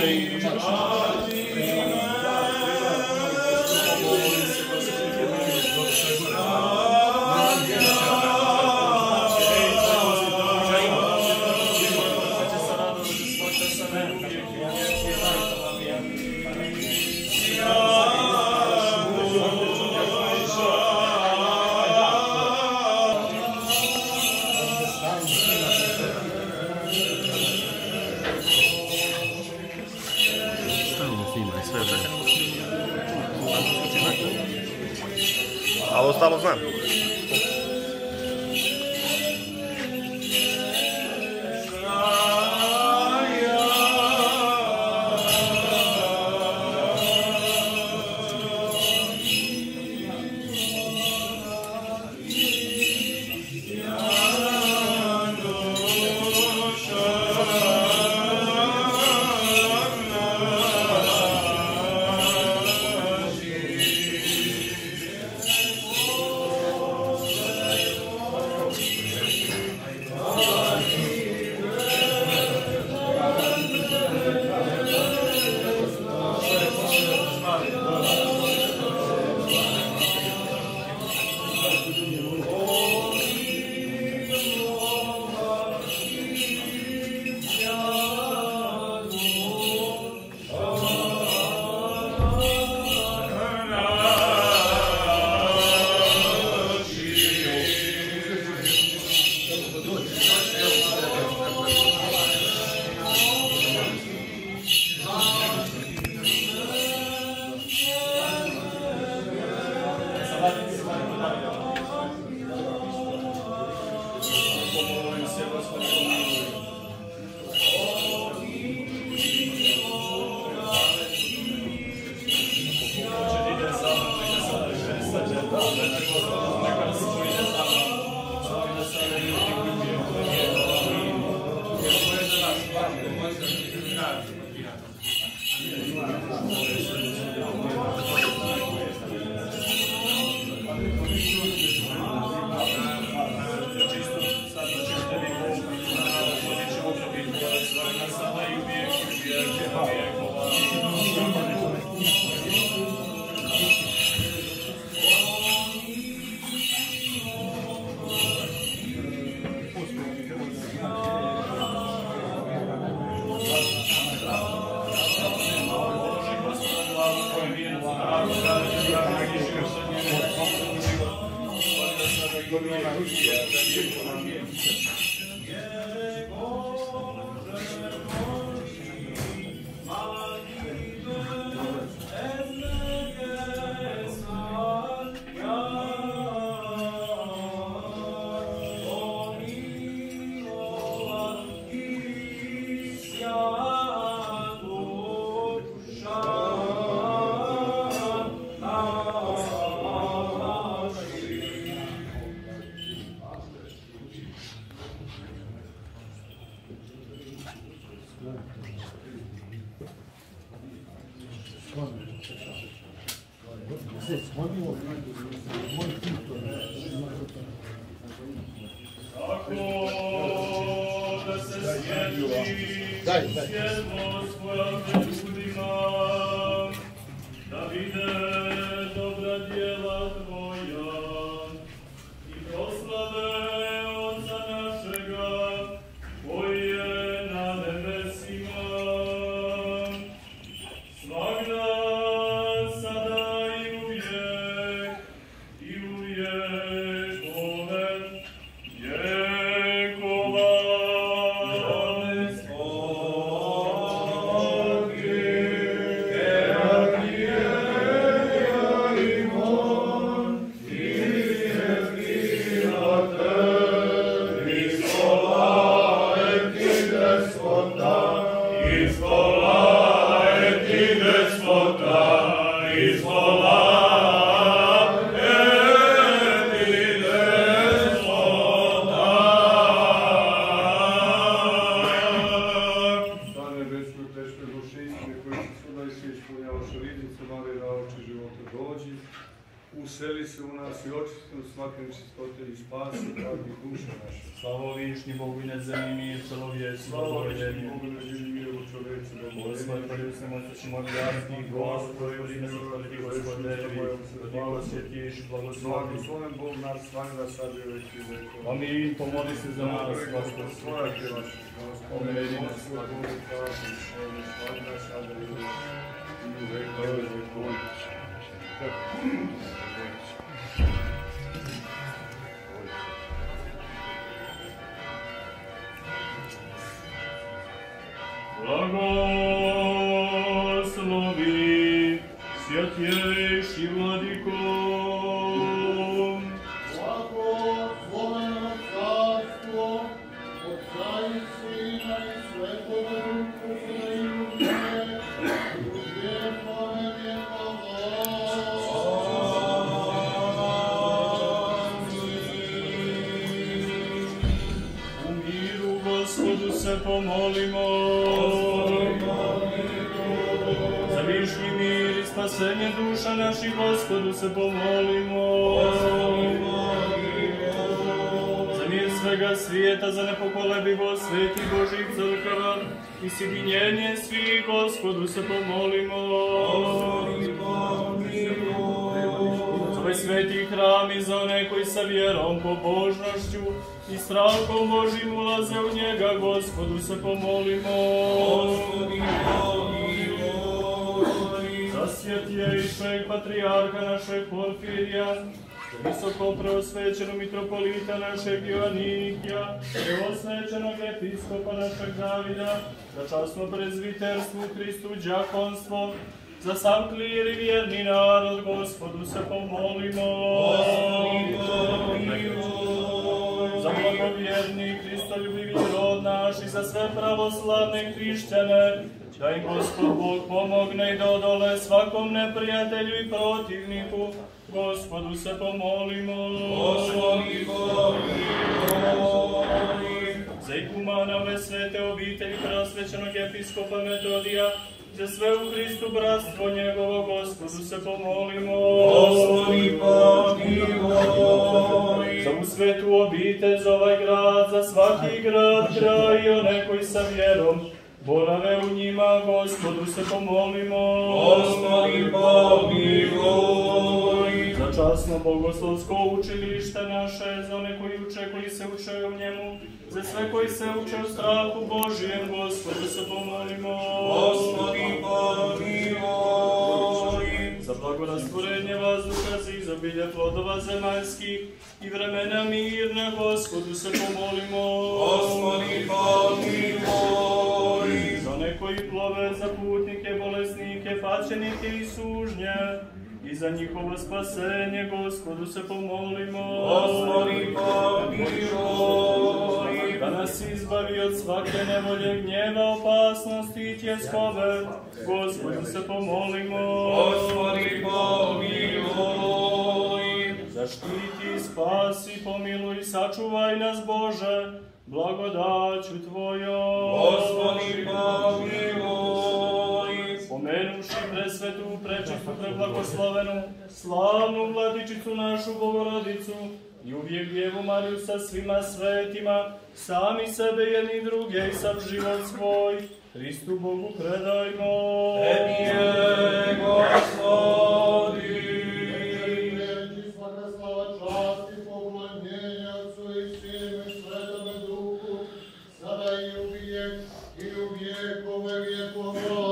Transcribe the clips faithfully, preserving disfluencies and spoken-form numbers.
Ali ostalo znam. Yeah. duše naše. Slavo višnji Bogu i nedzemni mir, čelovjeci, Slava višnji blagovoljenje. Bogu na zemlji miru, čovjeci, Gospod, blagovoljenje. se moćni modljanski, Gospod, koji ne zaprati Gospodevi, da ti osjetiš, blagoslovi. Blagosloven Bog naš, svakda sad i veki vekova. Amin, pomoli se za nas, Gospod. Svoja ti vaša, Pomeri nas, Gospod, Bogu, Tati, Svojni, svakda sada i veki, i u vekove vekova. Blagoslovi, svятейший Владыко. Благословено царство Отца и Сына и Святого Духа, ныне и веко веков. У миру Господу се помолимо. За вишний мир и спасение душа наших Господу се помолимо. За мир свega svijeta, za nepokolebivost sveti Božih crkava i sjedinjenje svih Gospodu se pomolimo. Za ovaj sveti hram i za one koji sa vjerom, pobožnošću i strahom Božim ulaze u njega, Gospodu se pomolimo. Za svjetjejšeg patrijarha našeg Porfirija, za visoko preosvećenog mitropolita našeg Ioannikija, preosvećenog episkopa našeg Davida, za časno prezviterstvo u Hristu đakonstvo, za sam klir i vjerni narod, Gospodu se pomolimo. Za blagovjerni Hristoljubivi rod naš i za sve pravoslavne hrišćane, da im Gospod Bog pomogne i da odole svakom neprijatelju i protivniku, Gospodu se pomolimo. Za ikumanove svete obitelji preosvećenog episkopa Metodija, za sve u Hristu bratstvo njegovo, Gospodu se pomolimo. Za u svetu obitelj, za ovaj grad, za svaki grad, kraj i one koji sa vjerom borave u njima, Gospodu se pomolimo. Za časno bogoslovsko učilište naše, za one koji uče, koji se uče u njemu, za sve koji se uče u strahu Božijem, Gospodu se pomolimo. Za blagorastvorenje vazduha, za izobilje plodova zemaljskih i vremena mirna, Gospodu se pomolimo. Za one koji plove, za putnike, bolesnike, pačenike i sužnje, i za njihovo spasenje, Gospodu se pomolimo. Da nas izbavi od svake nevolje, gnjeva, opasnosti i tjeskove, Gospodu se pomolimo. Zaštiti, spasi, pomiluj, sačuvaj nas, Bože, blagodaću Tvojom. Pomenuši presvetu, prečistu, preblagoslovenu, slavnu Vladičicu našu Bogorodicu i uvijek Djevu Mariju sa svima svetima, sami sebe jedni druge i sav život svoj, Hristu Bogu predajmo. Tebi je, Gospodi! Svaka slava, čast i poklonjenja Otcu i Sinu i Svetome Duhu, sada i uvijek i u vjekove vjekova.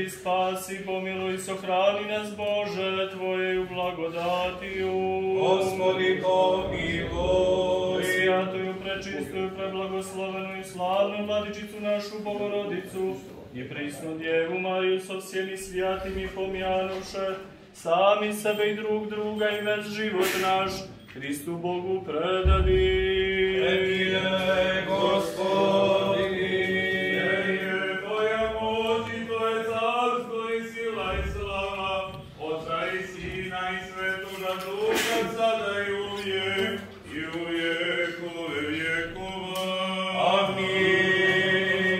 Oprosti, spasi, pomiluj, sahrani nas, Bože, Tvojeju blagodatiju. Gospodi, pomiluj. Svjatuju, prečistuju, preblagoslovenu i slavnu Vladičicu našu Bogorodicu i prisnu Djevu Mariju sa svjemi svijatim i pomjanuše, sami sebe i drug druga i već život naš Hristu Bogu predadi. Premije, Gospodi. Jer Tvoja moć i Tvoje carstvo i sila i slava, Oca i Sina i Svetoga Duha, sada i uvijek i u vjekove vjekova. Amin.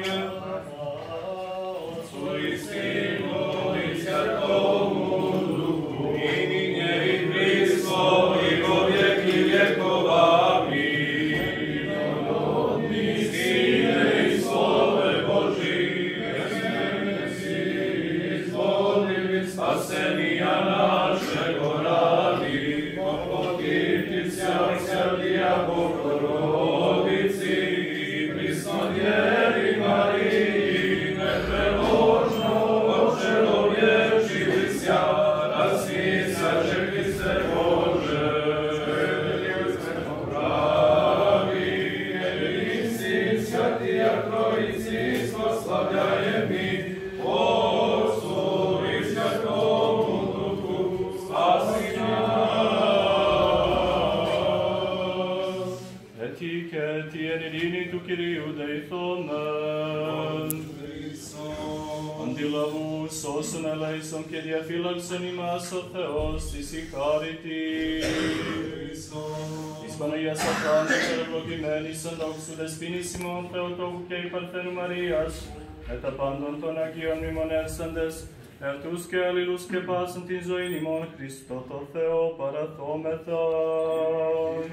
Otcu i Sinu i Svetomu Duhu, i ninje i prisno i go vjeki vjekova. Amin. Rodni Sine i slove Boži, izvolili spasenija našego radi, pokloniti srca Bogorodici i prisno Djevi Mariji, nepreložno očelovječili sja, da si sažegli se Bože. Pravi, jedini sin, Svjatija Trojici, slavljaje mi, Otcu i Svjatomu Duhu, spasi nas. Etike tien idini tu Kyriou deithomen. Andilavus osun eleison kedia phylakson imas o Theos isi chariti. Ismanaia Satan cerelogimenis and auxudes finissimum Theotokei Parthenu Marias, et abandon ton agion mimones andes, ertusque alilusque pasant in zoinimon Christo to Theo parathometai.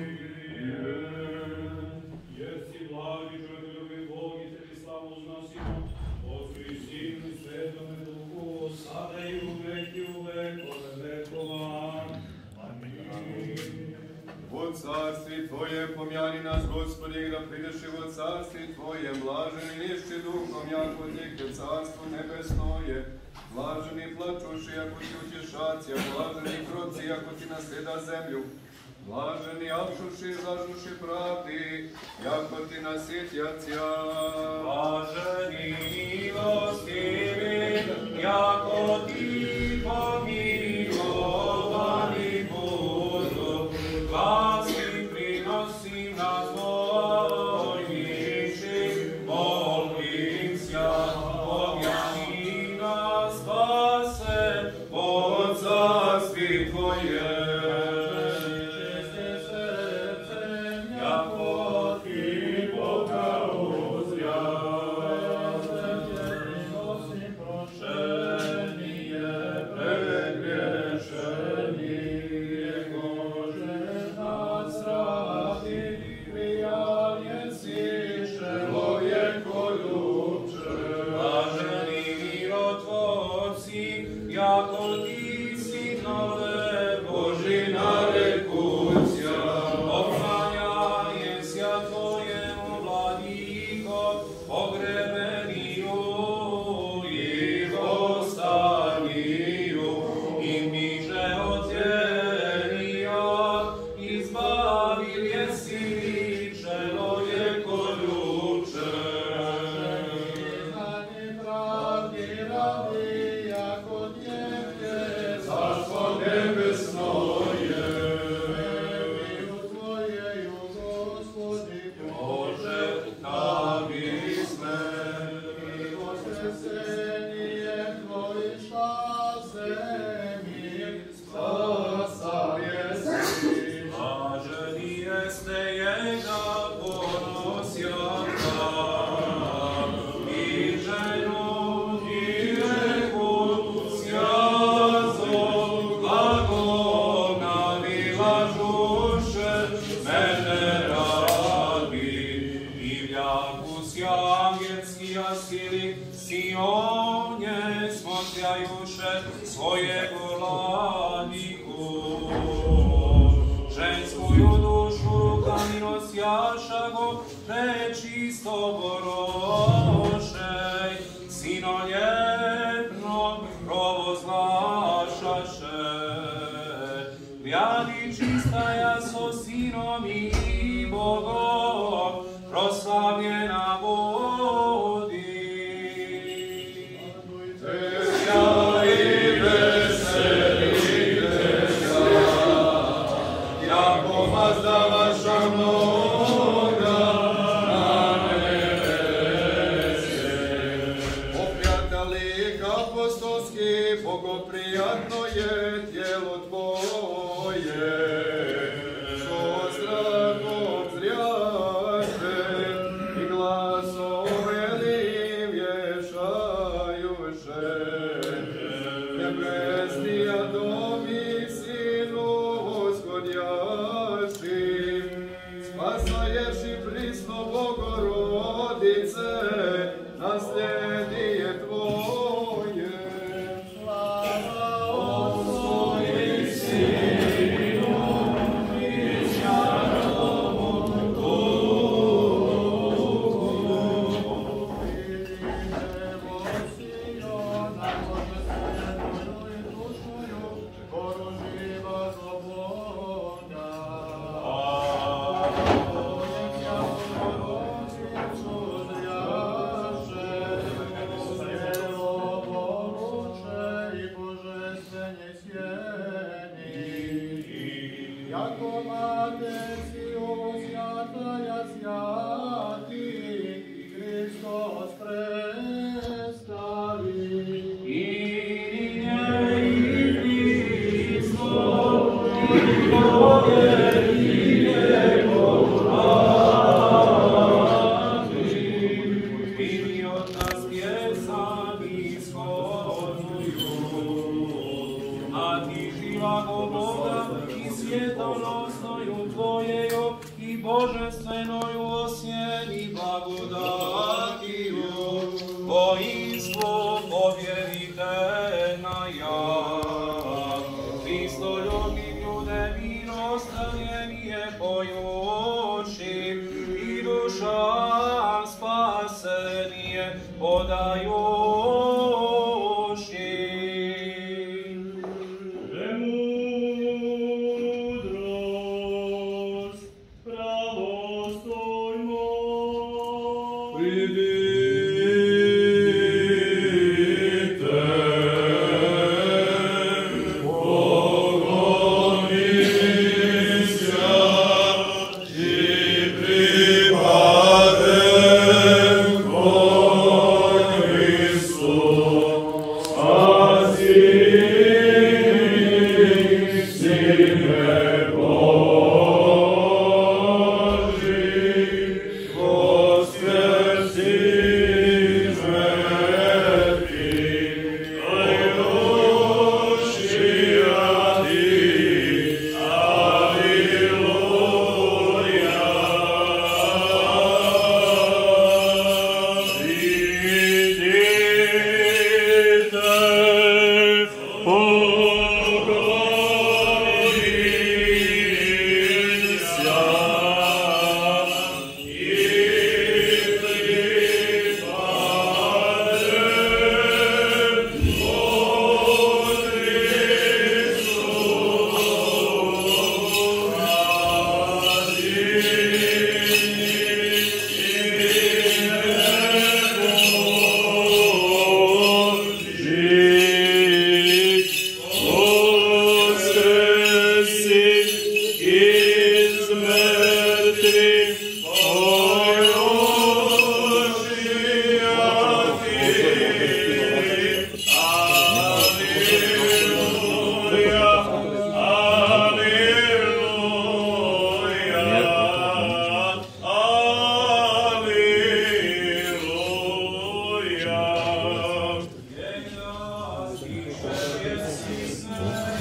Jesi blagi, čovjekovi Bog i tebi slavu uznosimo, Otcu i Sinu i Svetome Duhu, sada i uvek i u vekove vekova. Amin. U carstvi Tvoje pomjani nas, Gospodi, da prideši u carstvi Tvoje, blaženi nišći duhom, jako Tjeke carstvo nebesno je. Blaženi plačuši, ako ti utješaci, a blaženi kroci, ako ti nasleda zemlju. Blaženi apšuši, zažuši pravdi, jako ti nasjetjacija. Blaženi milostivi, jako ti pomilovani budu, glasi prinosim na zvojniši, molim sja, pomjani nas spase, od carstvi Tvoje. Prečisto borošej, sino ljepno Bogom proslavljena budi. Ja i veselite se, jako mazda vaša mnoga na nebese. Oprijatelji apostolski, bogoprijatno je tijelo tvoje, što zdravog zrjaše i glasom velim vješajuše. Nebesnija domi sinu uskodjaši, spasaješi prisno Bogorodice, naslijedije tvoje. Slava Otcu i Sinu i Svjatomu Duhu. Vidimo Siona, Bože svetую i dušuju, koru živa sloboda. Amen. Bogorodicu zrjaše, Sjelo poruče i božestvenje sjeni. Jako mater si osjataja sjati, Hristos predstavi. I od nas pjesami ishodnuju, a ti živago Boga i svjetonosnoju Tvojeju i božestvenoj osjeni blagodatiju, voinstvo povjeritelna ja. Hristo ljubim ljude milostavljenije pojuši i dušam spasenije podajuši. Premudrost, pravostojno. Pridite, Bogomisja i pripadem kon Hristu, spasi Sine Boži, voskrsni mrtvi, Allucia ti, Alleluia.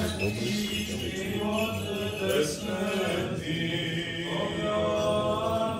Amen.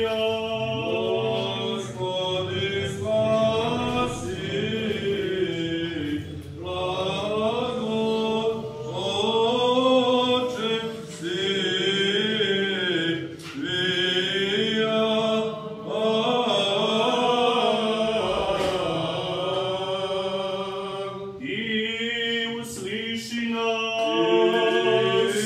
Господи, спаси, благо, Отче, Силия, И услыши нас,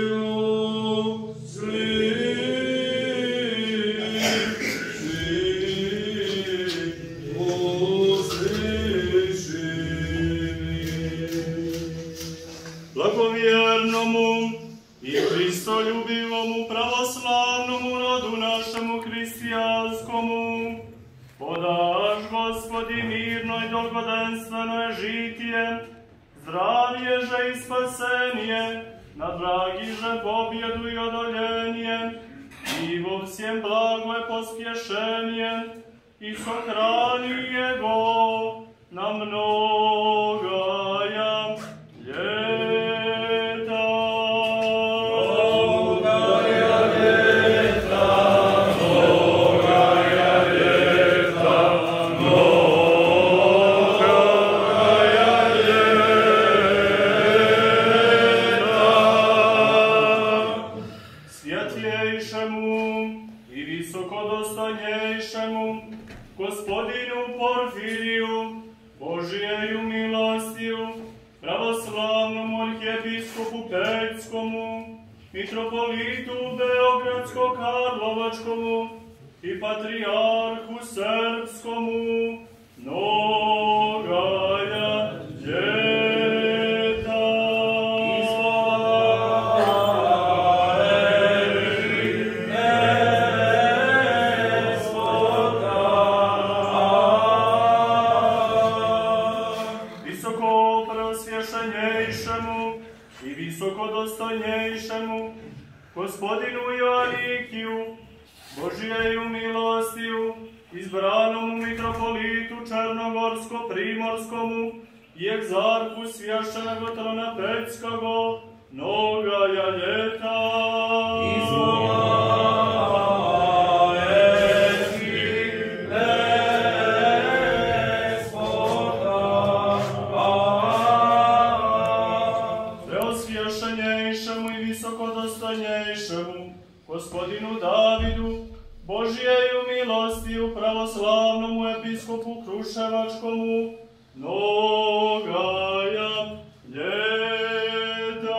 благоверному и христолюбивому православному роду нашему християнскому, подашь, Господи, мирное и долгоденственное житие, здравие же и спасение, на драги же победу и одоление, и во всем благое поспешение, и сохрани Его на многое лето. Святейшему и високодостояннейшему Господину Порфирию, Божиею милостью, православному архиепископу Пецкому, митрополиту Beogradsko-Karlovačkomu и патриарху Сербскому, многое лето. Високопреосвященнейшему и високодостойнейшему Господину Иоанникию, Божиею милостью, избранному митрополиту Черногорско-Приморскому и екзарху священного трона Пецкого, многое лето. Преосвященнейшему и високодостойнейшему Господину Давиду, Божиею милостью, православному епископу Крушевачкому, многое лето.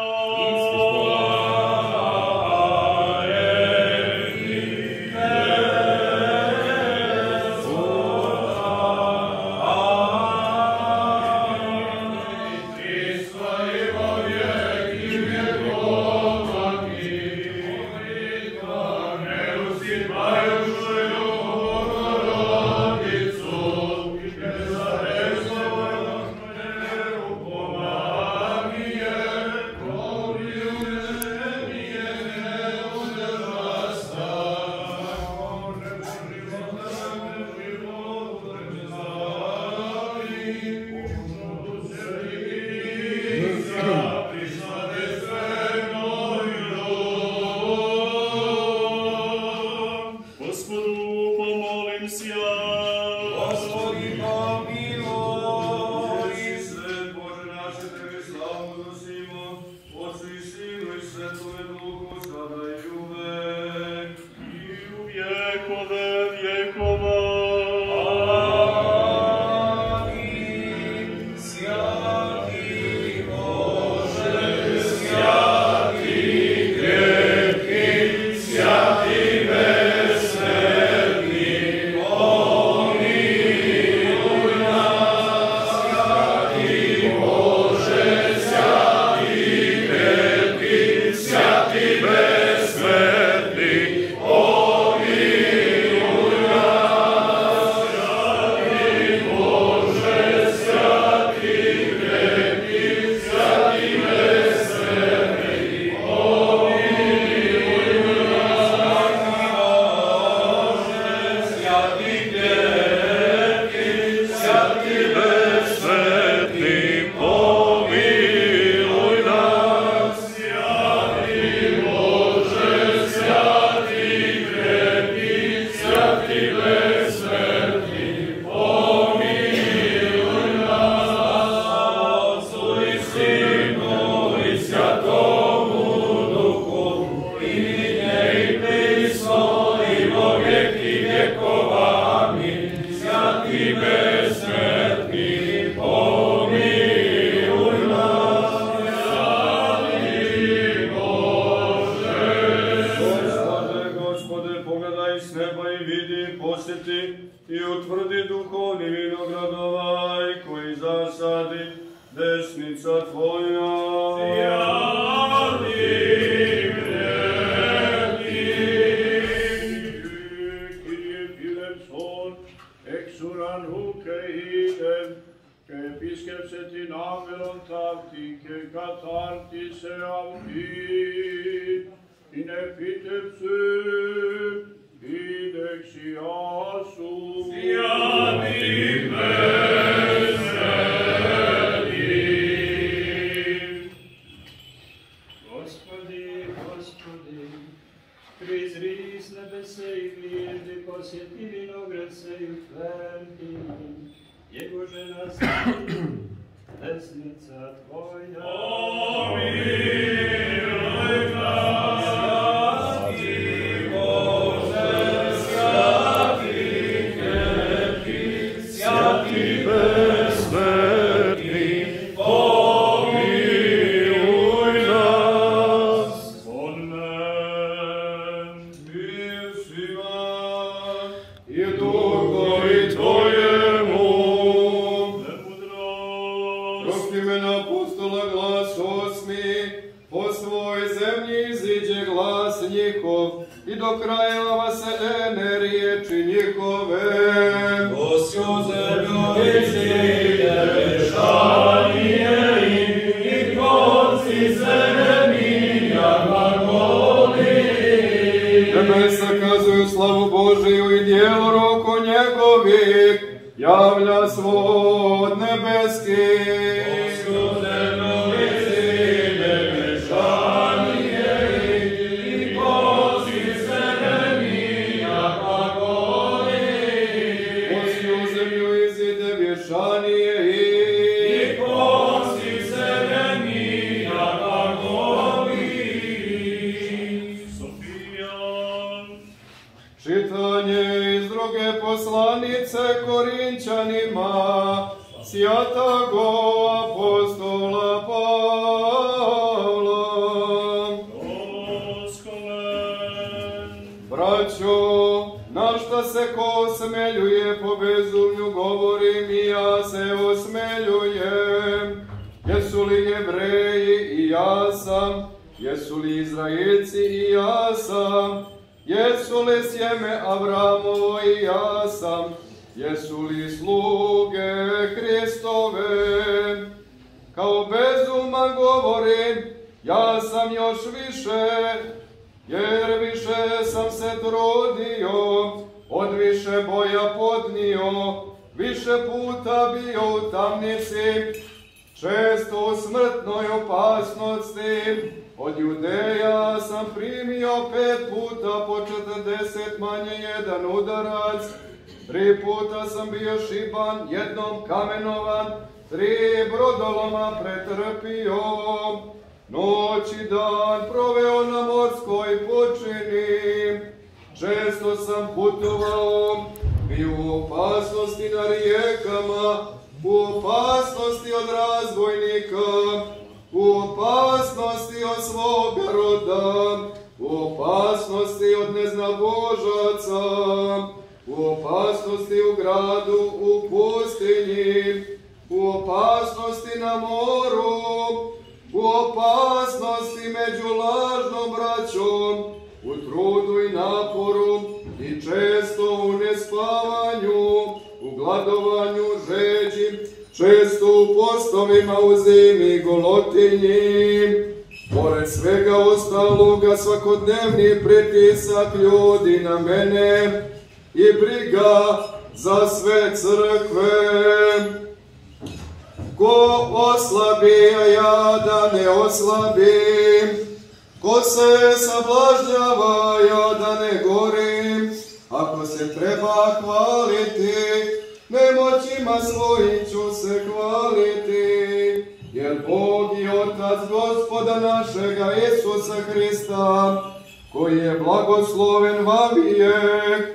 Господу помолимся. Господи, помилуй. Свет Боже наш, Тебе славу носимо, Отцу и Сыну и Святому Духу, sada и век. И у векове векова. Аминь. Святый Боже, святый крепкий, святый бессмертный, помилуй нас. Святый Боже, святый крепкий, святый бессмертный, помилуй нас. Святый Боже, святый крепкий, святый бессмертный, помилуй нас. Святый крепкий, святый бессмертный, помилуй нас. Святый Боже, святый крепкий, I utvrdi duhovni vinograd ovaj koji zasadi desnica Tvoja. Sjani vredi, Kyrie Pilepson, exuran huke idem, ke episkepse tin angelon tacti, ke katarti se amti, in epitepsum, Idexiasu. Siani veseli. Господи, Господи, призри с небесе и гледи, посети виноград сею Твои, Его же наследит десница Твоя. Помилуй нас, i do krajeva vaseljene riječi njihove. Gosjo zemlju izide vešanje i konci zeminja glagoli. Nebesa kazuju slavu Božiju i dijelo ruku njegovih, javlja svod nebeski. Gosjo zemlju izide vešanje i konci zeminja glagoli. Gosjo zemlju izide vješanije i i konci zeminja glagoli. čitanje iz druge poslanice Korinčanima, sjatago apostola Pavla. Braćo, na šta se ko osmeljuje po bezumlju govorim i ja se osmeljujem. Jesu li Jevreji i ja sam, jesu li Izraelci i ja sam, jesu li sjeme Avramovo i ja sam, jesu li sluge Hristove? Kao bezuman govorim, ja sam još više, jer više sam se trudio, od više boja podnio, više puta bio u tamnici, često u smrtnoj opasnosti. Od Judeja sam primio pet puta po četrdeset manje jedan udarac, tri puta sam bio šiban, jednom kamenovan, tri brodoloma pretrpio. Noć i dan proveo na morskoj pučini, često sam putovao, bio u opasnosti na rijekama, u opasnosti od razbojnika, u opasnosti od svoga roda, u opasnosti od neznabožaca, u opasnosti u gradu, u pustinji, u opasnosti na moru, u opasnosti među lažnom braćom, u trudu i naporu i često u nespavanju, u gladovanju, žeđi, često u postovima u zimi golotinji. Pored svega ostaloga svakodnevni pritisak ljudi na mene i briga za sve crkve. Ko oslabi, a ja da ne oslabim, ko se sablažnjava, ja da ne gorim, ako se treba hvaliti, nemoćima svojim ću se hvaliti, jer Bog i Otac Gospoda našega Isusa Hrista, koji je blagosloven vavijek,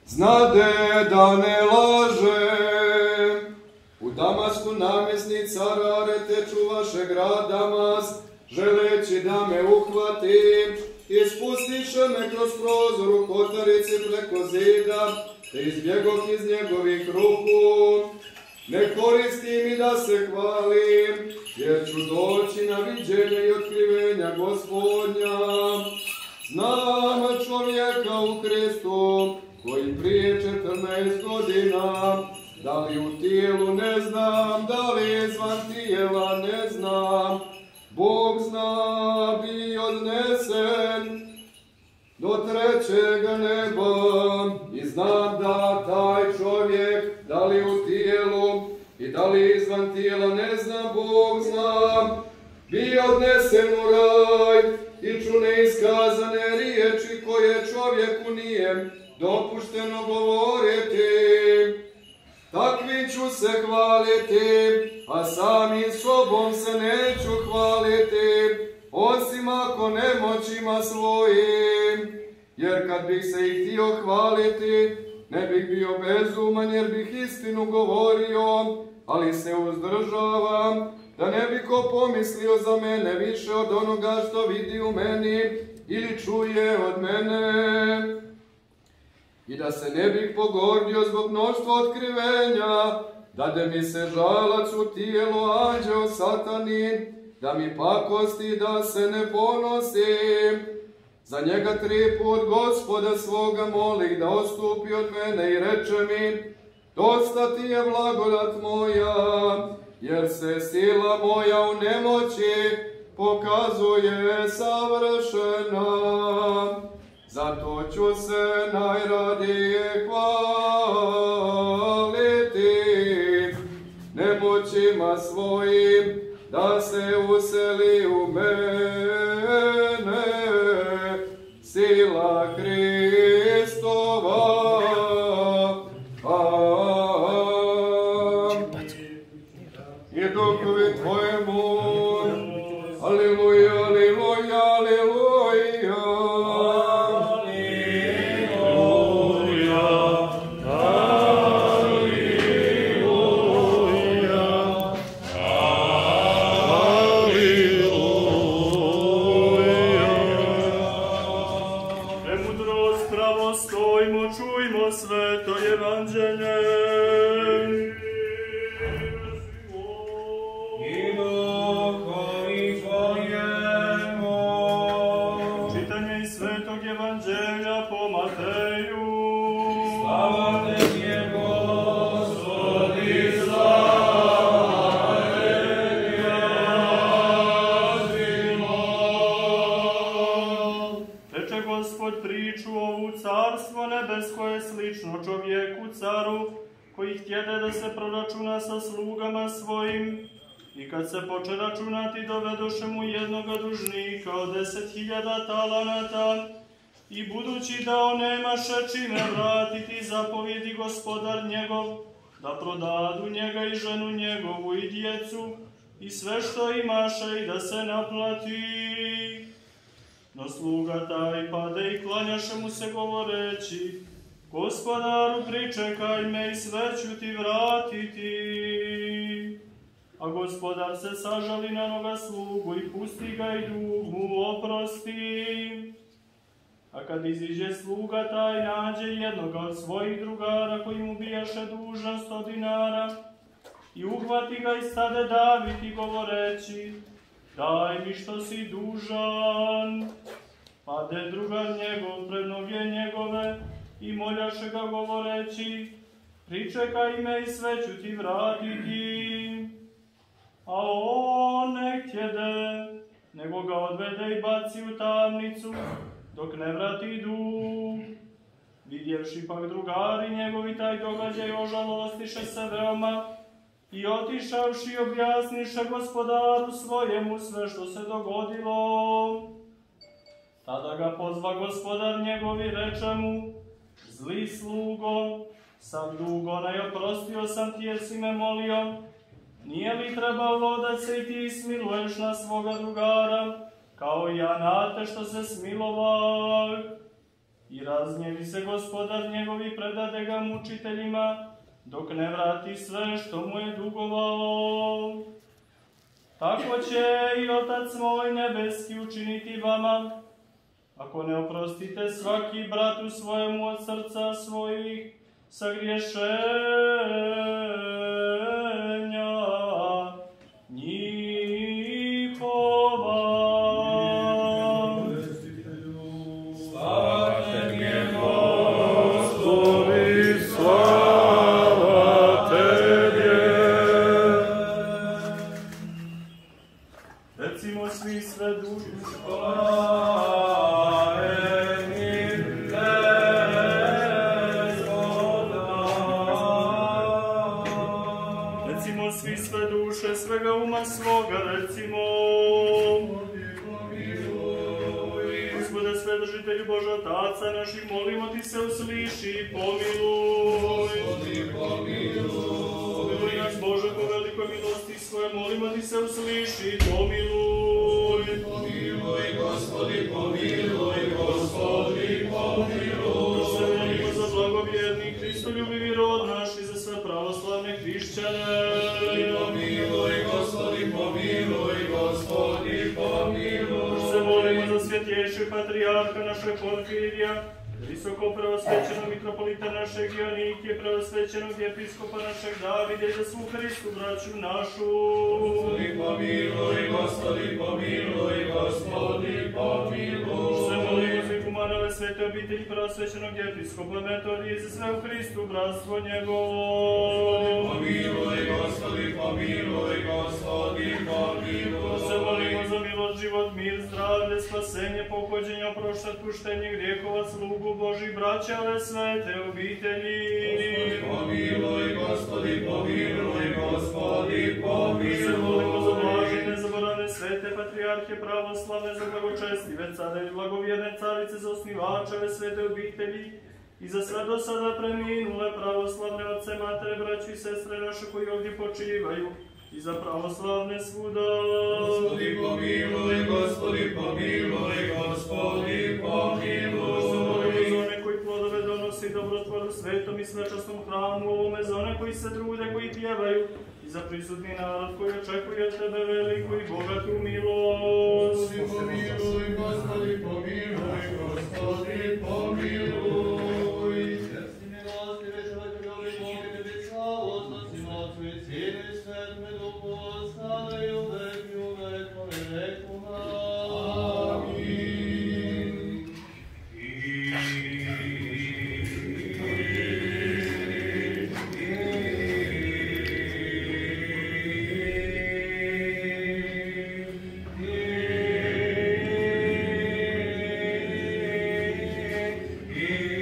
znade da ne lažem. U Damasku namjesni carare te čuvaše grad Damas, želeći da me uhvatim, ispustiše me kroz prozor u kotarici preko zida, te izbjegok iz njegovih ruku. Ne koristi mi da se hvalim, jer ću doći na viđenje i otkrivenja Gospodnja. Znam čovjeka u Hristu, koji prije četrnaest godina, da li u tijelu ne znam, da li izvan tijela ne znam, Bog zna bi odnesen do trećega neba i znam da taj čovjek, da li u tijelu i da li izvan tijela ne znam, Bog zna, bi odnesen u raj i ču neiskazane riječi koje čovjeku nije dopušteno govoriti. Takvi ću se hvaliti, a samim sobom se neću hvaliti, osim ako nemoćima svojim. Jer kad bih se i htio hvaliti, ne bih bio bezuman jer bih istinu govorio, ali se uzdržavam, da ne bi ko pomislio za mene više od onoga što vidi u meni ili čuje od mene. I da se ne bih pogordio zbog mnoštva otkrivenja, dade mi se žalac u tijelo anđeo satani, da mi pakosti da se ne ponosim. Za njega tri put Gospoda svoga molih da odstupi od mene i reče mi, dosta ti je blagodat moja, jer se sila moja u nemoći pokazuje savršena. Zato ću se najradije hvaliti nemoćima svojim, da se useli u mene sila Hristova. I duhovi tvojemu, aleluja, aleluja, aleluja. Sveto evanđelje. I duhovi tvojemu. Čitanje iz Svetog evanđelja po Mateju. Slava tebi, Gospodi, slava tebi, Reče Gospod priču ovu, carstvo nebesko je slično čovjeku caru, koji htjede da se proračuna sa slugama svojim. I kad se poče računati, dovedoše mu jednoga dužnika od deset hiljada talanata. I budući da on nemaše čime vratiti, zapovjedi gospodar njegov, da prodadu njega i ženu njegovu i djecu, i sve što imaše, i da se naplati. No sluga taj pade i klanjaše mu se govoreći, Gospodaru, pričekaj me i sve ću ti vratiti. A gospodar se sažali na noga slugu i pusti ga i dug mu oprosti. A kad iziđe sluga taj, nađe jednoga od svojih drugara koji mu bijaše dužan sto dinara i uhvati ga i stade daviti govoreći, daj mi što si dužan. Pade drugar njegov pred noge njegove i moljaše ga govoreći, pričekaj me i sve ću ti vratiti. A on ne htjede, nego ga odvede i baci u tamnicu, dok ne vrati dug. Vidjevši pak drugari njegovi taj događaj, ožalostiše se veoma i otišavši objasniše gospodaru svojemu sve što se dogodilo. Tada ga pozva gospodar njegov i reče mu, zli slugo, sam dug onaj oprostio sam ti jer si me molio, nije li trebalo da se i ti smiluješ na svoga drugara, kao i ja na te što se smilovao? I razgnjevi se gospodar njegov i predade ga mučiteljima, dok ne vrati sve što mu je dugovao. Tako će i Otac moj nebeski učiniti vama, ako ne oprostite svaki bratu svojemu od srca svojih sagriješenja njihova. Slava tebi, Gospodi, slava tebi. Recimo svi sve dušu. Recimo svi sve duše, svega uma svoga, recimo. Gospode Svedržitelju Boža Taca naših, molimo ti se, usliši i pomiluj. Pomiluj nas Bože po velikoj milosti svoje, molimo ti se, usliši i pomiluj. Pomiluj, Gospodi, pomiluj, Gospodi, pomiluj. Se molimo za blagovjerni Hristoljubivi rod naš i za sve pravoslavne hrišćane. Pomiluj, Gospodi, pomiluj, Gospodi, pomiluj. Se molimo za svjetjejšeg patrijarha našeg Porfirija, visoko preosvećenog mitropolita našeg Ionikije, preosvećenog episkopa našeg Davida i za svu Hristu braću našu. Gospodi, pomiluj, Gospodi, pomiluj, Gospodi, pomiluj. Se molimo za ikumanove svete obitelji preosvećenog episkopa Metodija i za sve u Hristu bratstvo njegovo. Pomiluj, Gospodi, pomiluj, Gospodi, pomiluj. Se molimo za milost, život, mir, zdravlje, spasenje, pohođenje, oproštat, puštenje grijehova, slugu Božih braća, ove svete obitelji. Pomiluj, Gospodi, pomiluj, Gospodi, pomiluj. Se molimo za blažene, zaboravne svete patrijarhe pravoslavne, za blagočestive care i blagovjerne carice, za osnivače ove svete obitelji i za sve do sada preminule pravoslavne oce, matere, braći i sestre naše koji ovdje počivaju, i za pravoslavne svuda. Gospodi, pomiluj, Gospodi, pomiluj, Gospodi, pomiluj. Se molimo za one koji plodove donosi dobrotvoru svetom i svečasnom hramu u ovome, za one koji se trude, koji pjevaju, i za prisutni narod koji očekuje od tebe veliku i bogatu milost. Gospodi, pomiluj, Gospodi, pomiluj, Gospodi, pomiluj. Jesi milostive, čovjek ljubi, Bogu tebi slavu, Otcu i Otcu i Sinu i Svetome Duhu, sada i uvek i u vekove vekova. Amin. I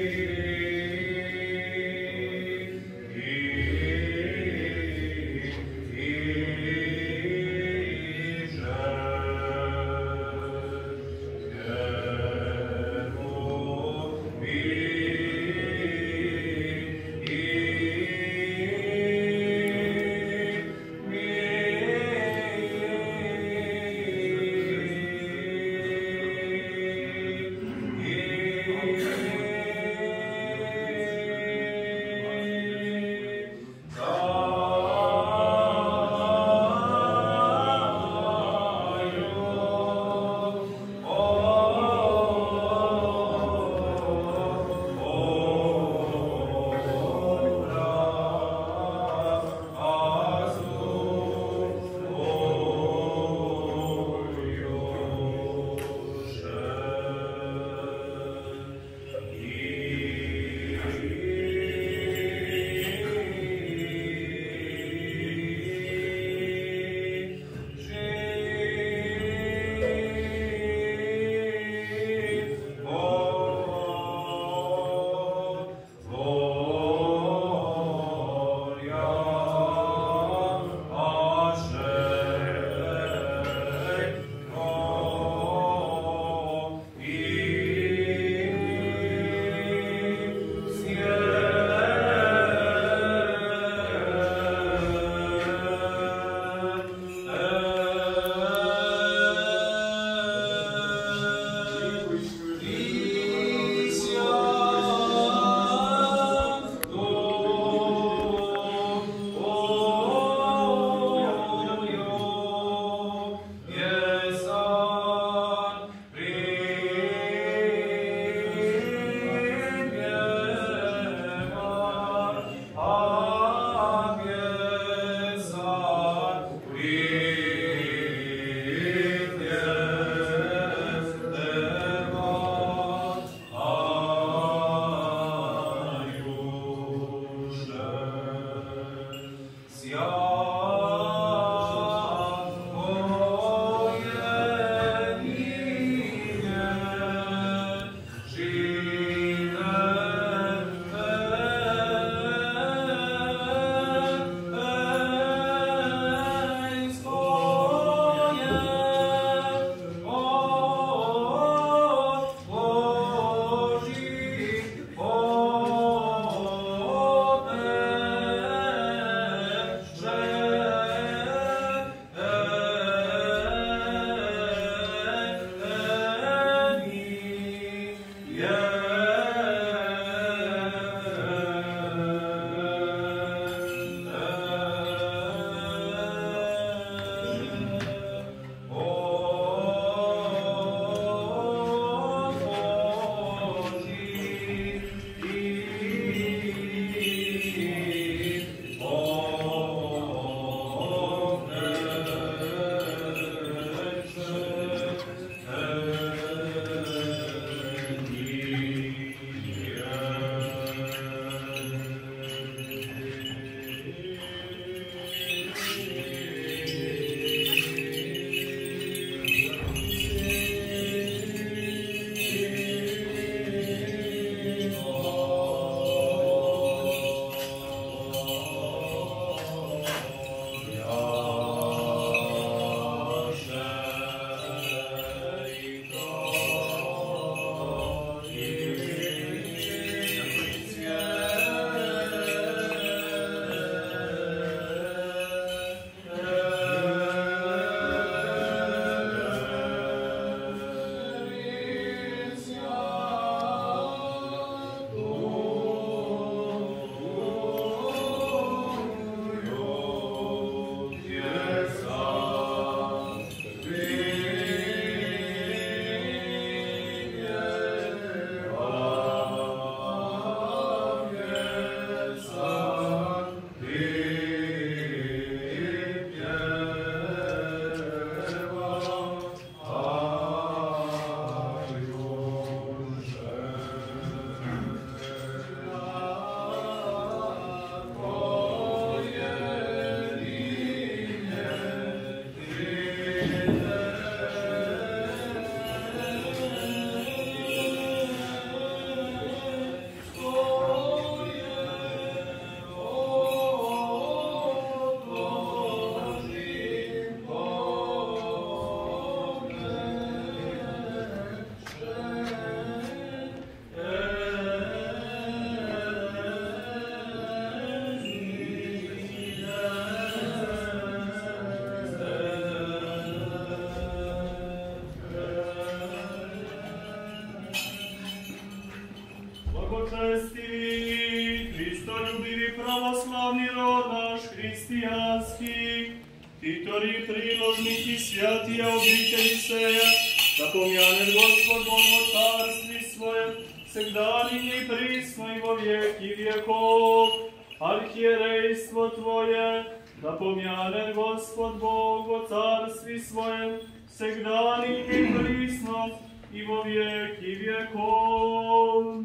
pravoslavni rod naš hristijanski, titori priložniki svjatija obitelji seja, da pomjane Gospod Bog o carstvi svojem, segdanim i prisno i vo vijeki vjekov, arhijerejstvo Tvoje, da pomjane Gospod Bog o carstvi svojem, segdanim i prisno i vo vijeki vjekov.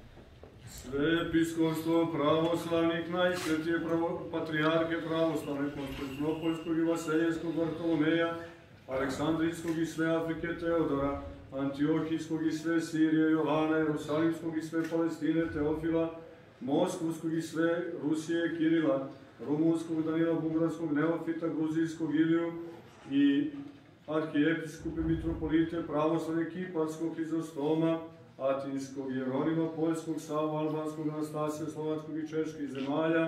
Sve episkovstvo pravoslavnih, najsvetije pravo, patrijarhe pravoslavne Konstantinopoljskog i Vaseljenskog Bartolomeja, Aleksandrijskog i sve Afrike Teodora, Antiohijskog i sve Sirije Jovana, Jerusalimskog i sve Palestine Teofila, Moskovskog i sve Rusije Kirila, Rumunskog Danila, Bugarskog Neofita, Gruzijskog Iliju i arhijepiskope mitropolite pravoslavne Kiparskog Hrizostoma, Atinskog Jeronima, Poljskog Sava, Albanskog Anastasija, Slovačkog i Čeških zemalja,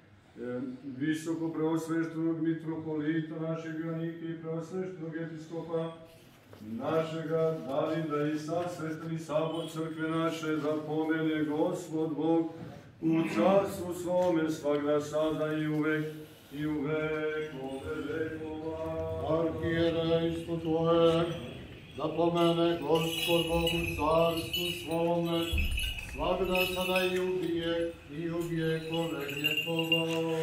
visoko preosveštenog mitropolita našeg Jonika i preosveštenog episkopa našega Davida i sad svešteni sabor crkve naše, da pomene Gospod Bog u carstvu svome svagda sada i uvek i u vekove vekova. Arhijerejstvo Tvoje, da pomene Gospod Bog u carstvu svome, svagda sada i u vijek i u vjekove vjekova.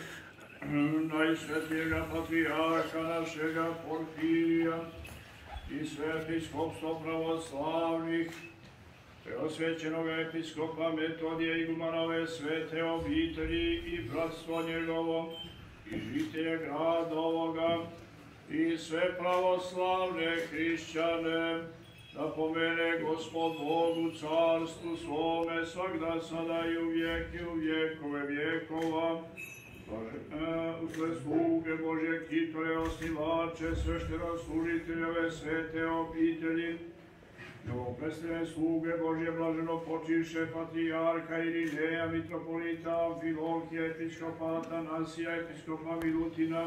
Najsvetlijega patrijarha našega Porfirija i sve episkopstvo pravoslavnih, preosvećenog episkopa Metodija Igumanove svete obitelji i bratstvo njegovo i žitelje grada ovoga i sve pravoslavne hrišćane, da pomene Gospod Bog u carstvu svome svagda sada i u vijek i u vjekove vjekova. U sve sluge Božje kitore, osnivače, sveštenoslужiteljeve svete obitelji, novopredstavljene sluge Božje blaženo počiše patrijarha Irineja, mitropolita Amfilohija, episkopa Atanasija, episkopa Milutina,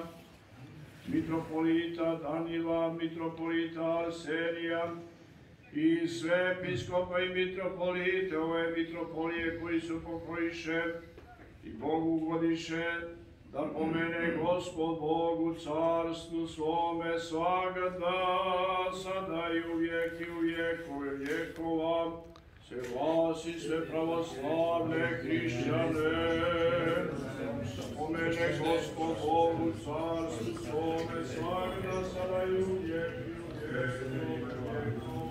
mitropolita Danila, mitropolita Arsenija i sve episkopa i mitropolite ove mitropolije koji su pokrojiše i Bogu godiše, da pomene Gospod Bog u carstvu svome svagda, sada i u vijek i u vjekove vjekova, se glasi sve pravoslavne hrišćane, da pomene Gospod Bog u carstvu svome svagda, sada i u vijek i u vjekove vjekova.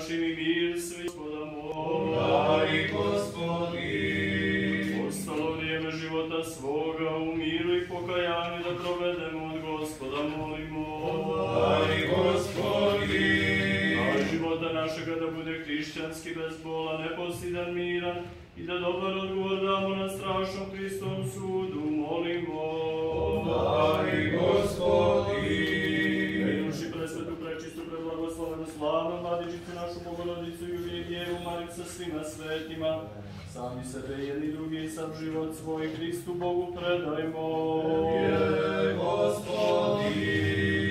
Ostalo vrijeme života svoga u miru i pokajanju da provedemo od Gospoda, molimo. Daj, Gospodi! A života našega da bude hrišćanski, bez bola, nepostidan, miran i da dobar odgovor damo na strašnom Hristovom sudu, molimo. Daj, Gospodi! Prinuši presvetu, prečistu, preblagoslovenu, slavnu Vladičicu našu Bogorodicu i uvijek Djevu Mariju sa svima svetima, sami sebe jedni drugi i sam život svoj Hristu Bogu predajmo. Je, Gospodi!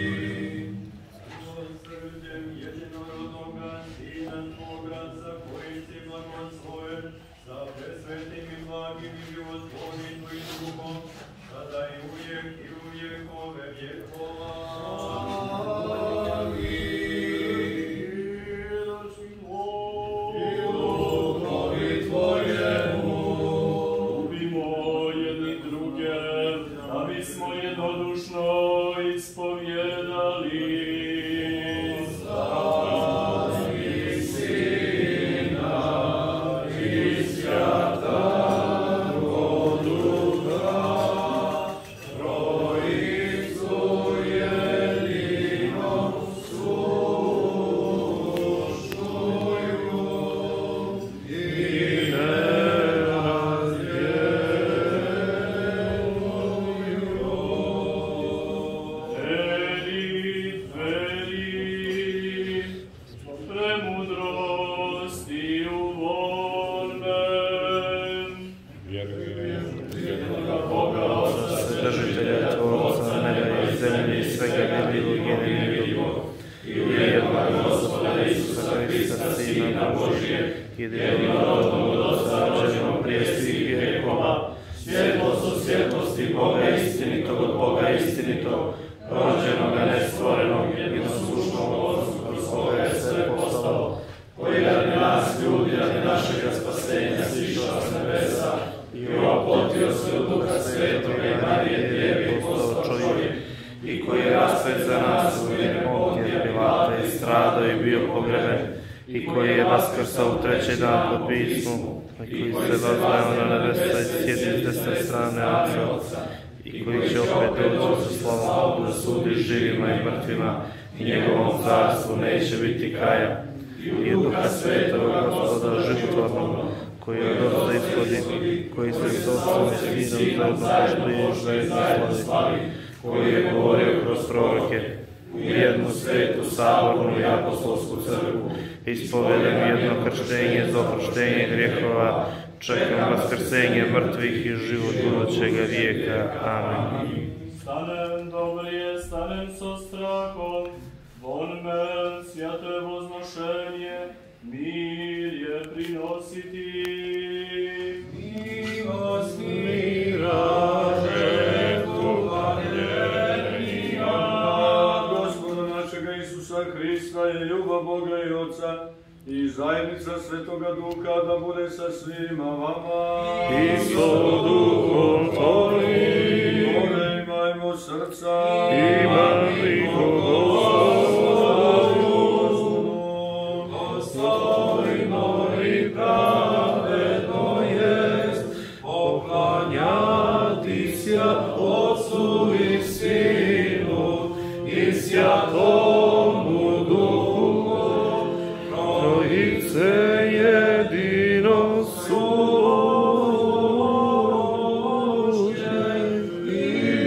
Srđem jedinorodnoga Sina Tvoga, za koji si blagosloven, sa presvetim i blagim i životvornim Tvojim Duhom, sada i uvijek i uvijek ove vjekova. Amin. I njegovom carstvu neće biti kraja. I Duha Svetoga, Gospoda životvornog, koji od Otca ishodi, koji se s Otcom i Sinom zajedno poštuje i zajedno slavi, koji je govorio kroz proroke, u jednu svetu, sabornu i apostolsku crkvu, ispovedam jedno krštenje za oproštenje grijehova, čekam vaskrsenje mrtvih i život budućega vijeka. Amen. Stanem dobrije, stanem so strahom, von men svjate voznošenje, mir je prinositi. Milost mira, žetvu hvaljenja. Gospoda našega Isusa Hrista je ljubav Boga i Otca i zajednica Svetoga Duha da bude sa svima vama. I sa Duhom Tvojim. Imajmo srca. Imajmo dostojno i pravedno jest poklanjati se Otcu i Sinu i Svjatomu Duhu, Trojice jedino suđe i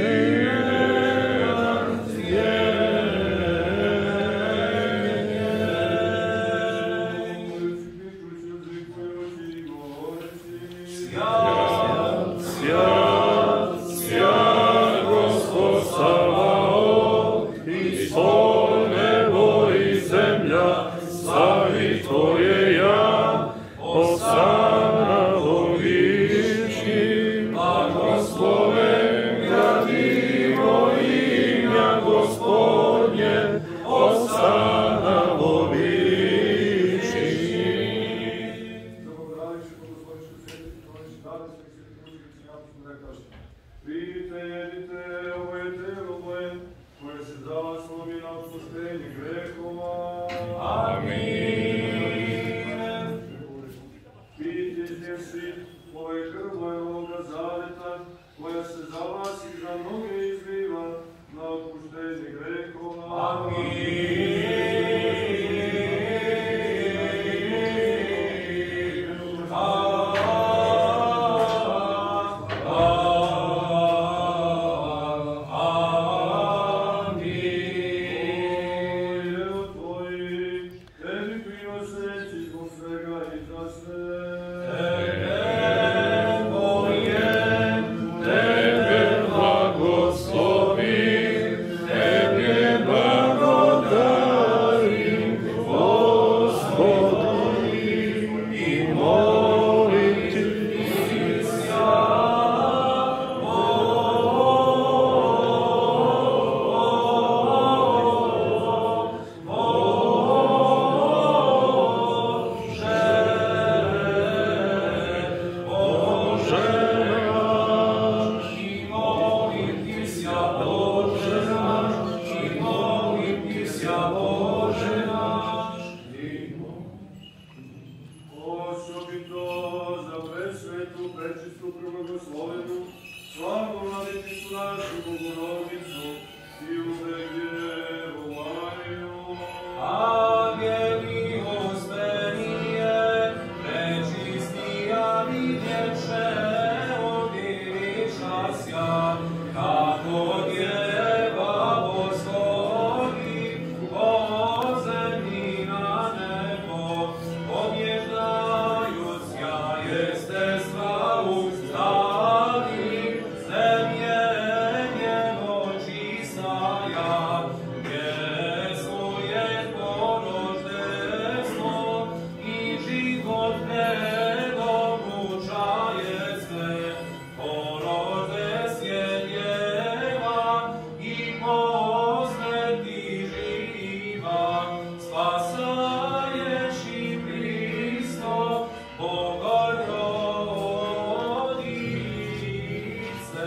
Pijte, snesi, ove krvlo je ovoga zaveta, blagoslovenu, slavnu Vladicicu našu Bogorodicu i uvek Djevu Mariju. Angeli ospenije, prečistija vidješe, odišasja, kako djeva poslovi, o zemlji na nebo, obježdaju sjaje stestva ustali, zemlje njeno čistaja, pjesmo je poroždesno i život nedomučaje sve, poroždes je djeva i posmrti živa, spasaješ i Hristo, Bogorodice,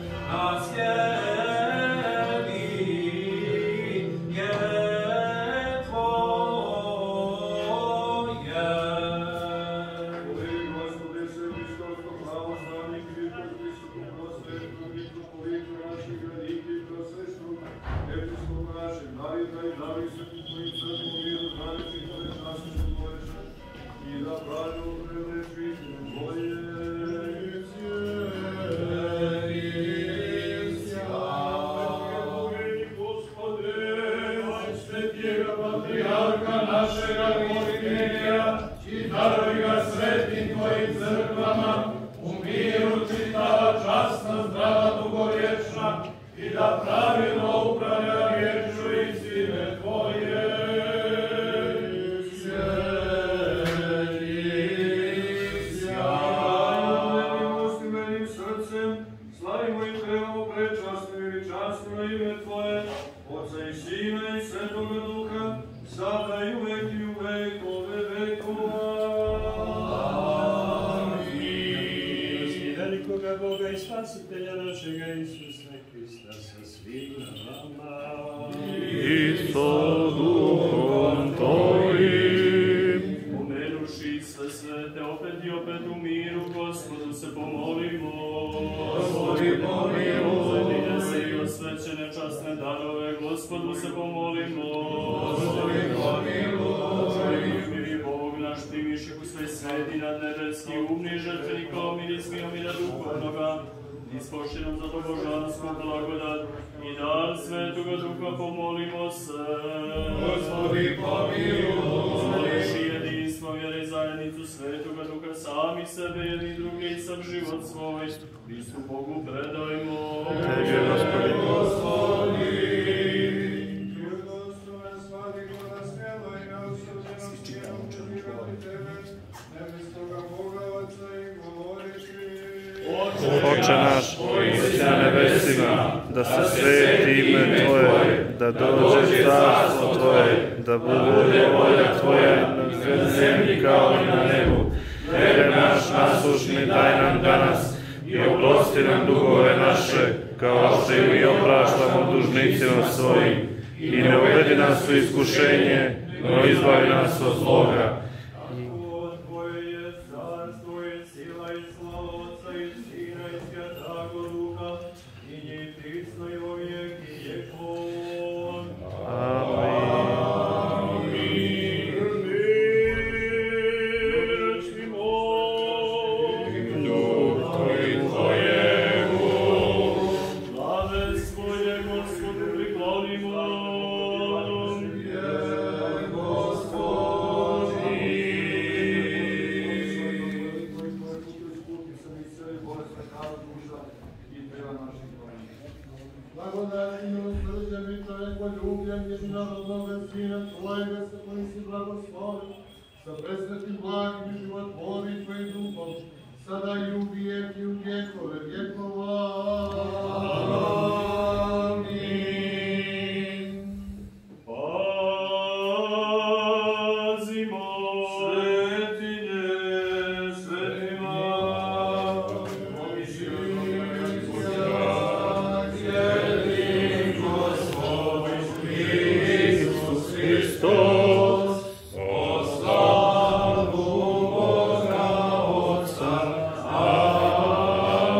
naslijedi je Tvoje. Molim, Gospode, Srpskog pravoslavnih Hrvatskog visokog prosvetnog mitropolita naših gradike i prosvešnog episkog našeg Davida i Davisa i Tvojim srpom miru zvaneći Tvoje časti što Tvoješa i da pravimo preleči istinu Tvoje. Svetijega patrijarha našega Porfirija i daruj ga svetim Tvojim crkvama, u miru čitava, časna, zdrava, dugovječna i da pravilno upravlja riječu istine Tvoje. Milostivenim srcem, slavimo i pevamo prečasno i veličanstveno ime Tvoje, Otca i Sina i Svetoga Duha, sada i uvek i u vekove vekova. I velikoga Boga i Spasitelja našega Isusa Hrista sa svima vama. I sa duhom Tvojim. Pomenuši sve svete, opet i opet u miru, Gospodu se pomolimo. Gospodi pomiluj. Zedine se i osvećene časne darove, Gospodu se pomolimo. Gospodi pomiluj. Miri Bog naš, primiš ih u sve sveti nad nebeski, umni žrtveni kao miris milomira duhovnoga, ispošti nam za to božansku blagodat i dar Svetoga Duha, pomolimo se. Gospodi pomiluj. Zvoliši jedinstvo, vjere i zajednicu Svetoga Duha, sami sebe, jedni drugi i sam život svoj, Hristu Bogu predajmo. Tebi, Gospodi. Oče naš, koji si na nebesima, da se sveti ime Tvoje, da dođe carstvo Tvoje, da bude volja Tvoja na zemlji kao i na nebu. Hljeb naš nasušni daj nam danas i oprosti nam dugove naše, kao što i mi opraštamo dužnicima svojim. I ne uvedi nas u iskušenje, no izbavi nas od zloga. Tvoje je carstvo i sila i slava Otca i Sina i Svjetoga Duha, i njih prisno i vo vijek i vjekov. Amin. Blagodat i milosrđen i čovjekoljubljen jedinorodnoga Sina Tvojega, sa kojim si blagoslovio, sa presvetim blagim i životvorim Tvojim Duhom, sada i u vijek i u vjekove vjekova. Amin. Pazimo! Svetinje, svetima, Hristos, o slavu Boga Otca,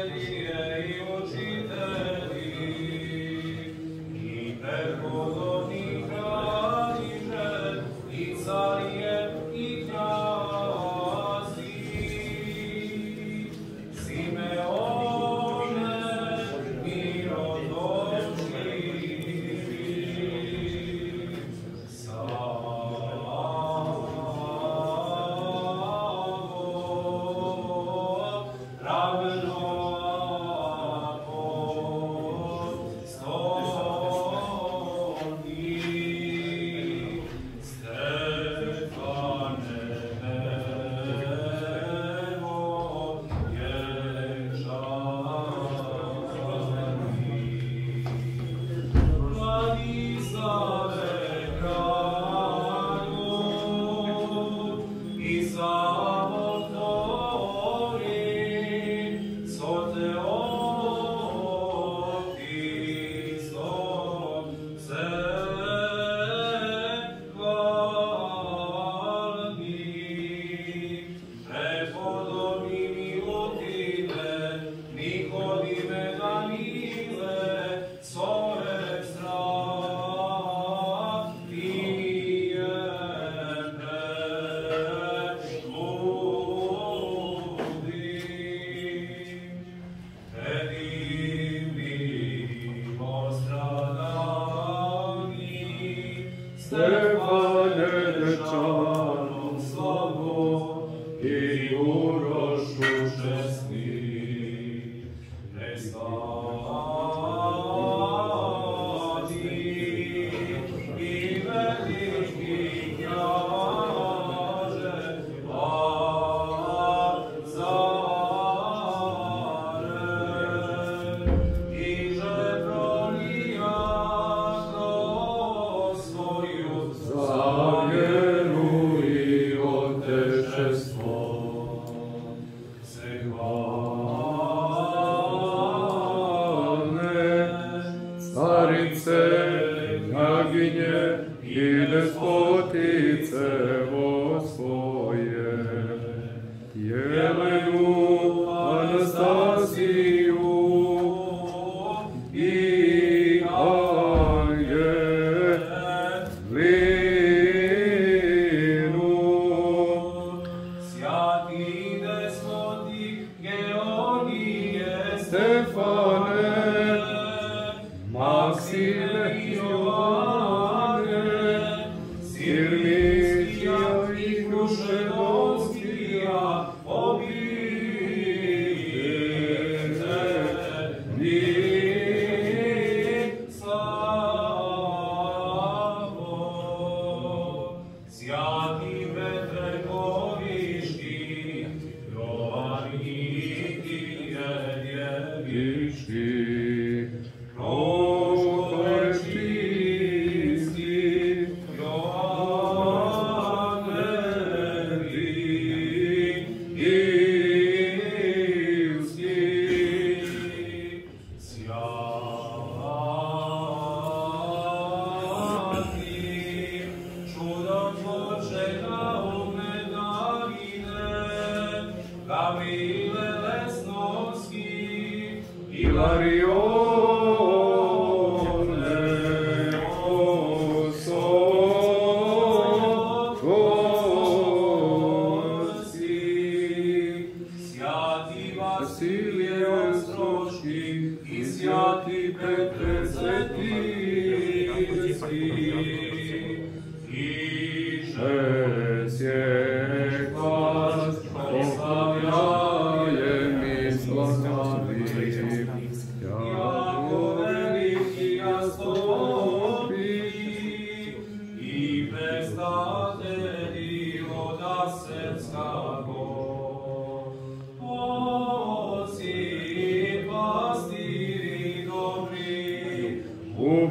U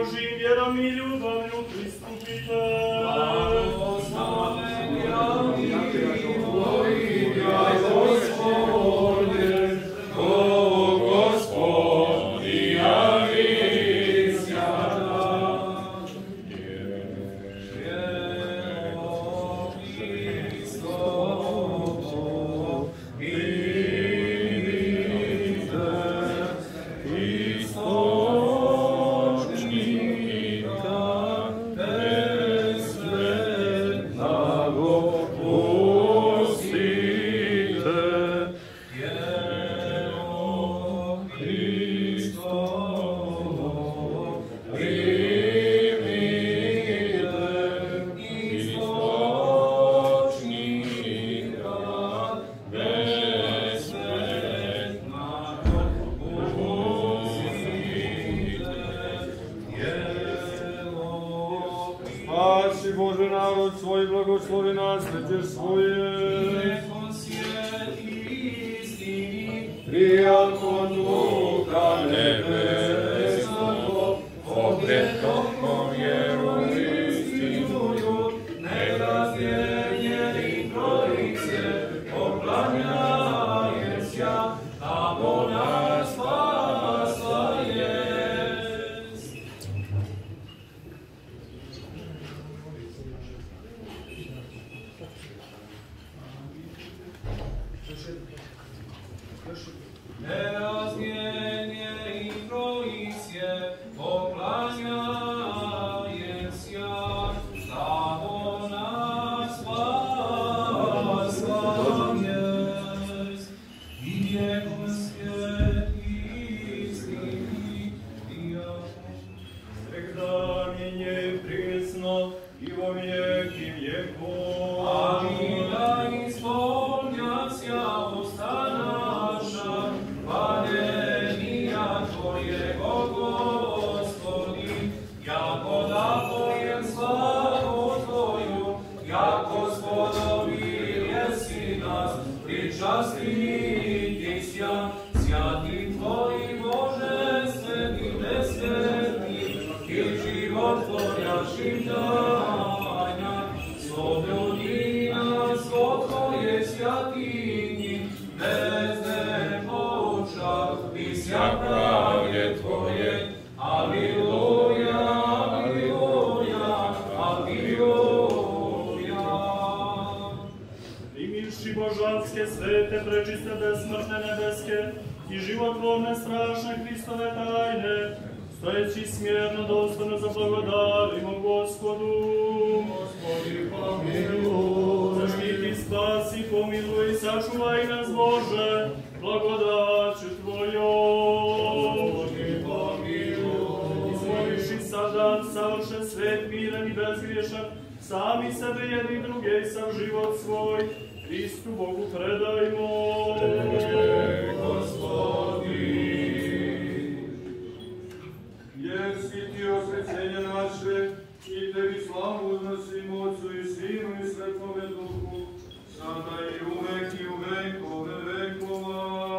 Božijim vjerom i ljubavlju pristupite. Blagosloven javi Tvojim, ja Gospode, o Gospodi javi sjada. Jelo Hristovo, idite, istočnika besvetnago pustite. Jelo Hristovo, primite, istočnika besvetnago pustite. Jelo Spasi Bože narod svoj, blagoslovi nasleđe svoje. Neko sjeti istini, Prijako duha nebesnog, opred Tobom vjeru istinuju, ne razdijeljeni trojice, poklanjaje sja, tamo nas spasa jest. Nerazmijenje i trojice, poklanjaje sja, tamo nas spasa jest. I Jego sjeti istini, Всегда ныне пресно и во веки веков. Amin, da исполнятся уста наша, хваления Твоего, Господи, яко напоем славу Твою, яко сподобил еси нас, причаститеся, святи Твои божественни, бессмертни, и животворящим тайна, соблюди нас, Твое святыни, без непороча, и вся правде Твое. Аллилуйя, аллилуйя, аллилуйя. Примивши божанske, svete, prečiste, besmrtne, nebeske i životvorne, strašne Hristove tajne, stojeći smjerno, dostojno zablagodarimo Gospodu. Господи, помилуj. Zaštiti, spasi, pomiluj, sačuvaj nas, Bože, blagodaću Tvojom. Господи, помилуj. Izvoliši sada savršen svet, miran i bezgriješan, sami sebe jedni druge i sav život svoj, Hristu Bogu predajmo. Господи, jesi Ti osvećenje naše, i Tebi slavu uznosimo Otcu i Sinu i Svetome Duhu, sada i uvek i u vekove vekova.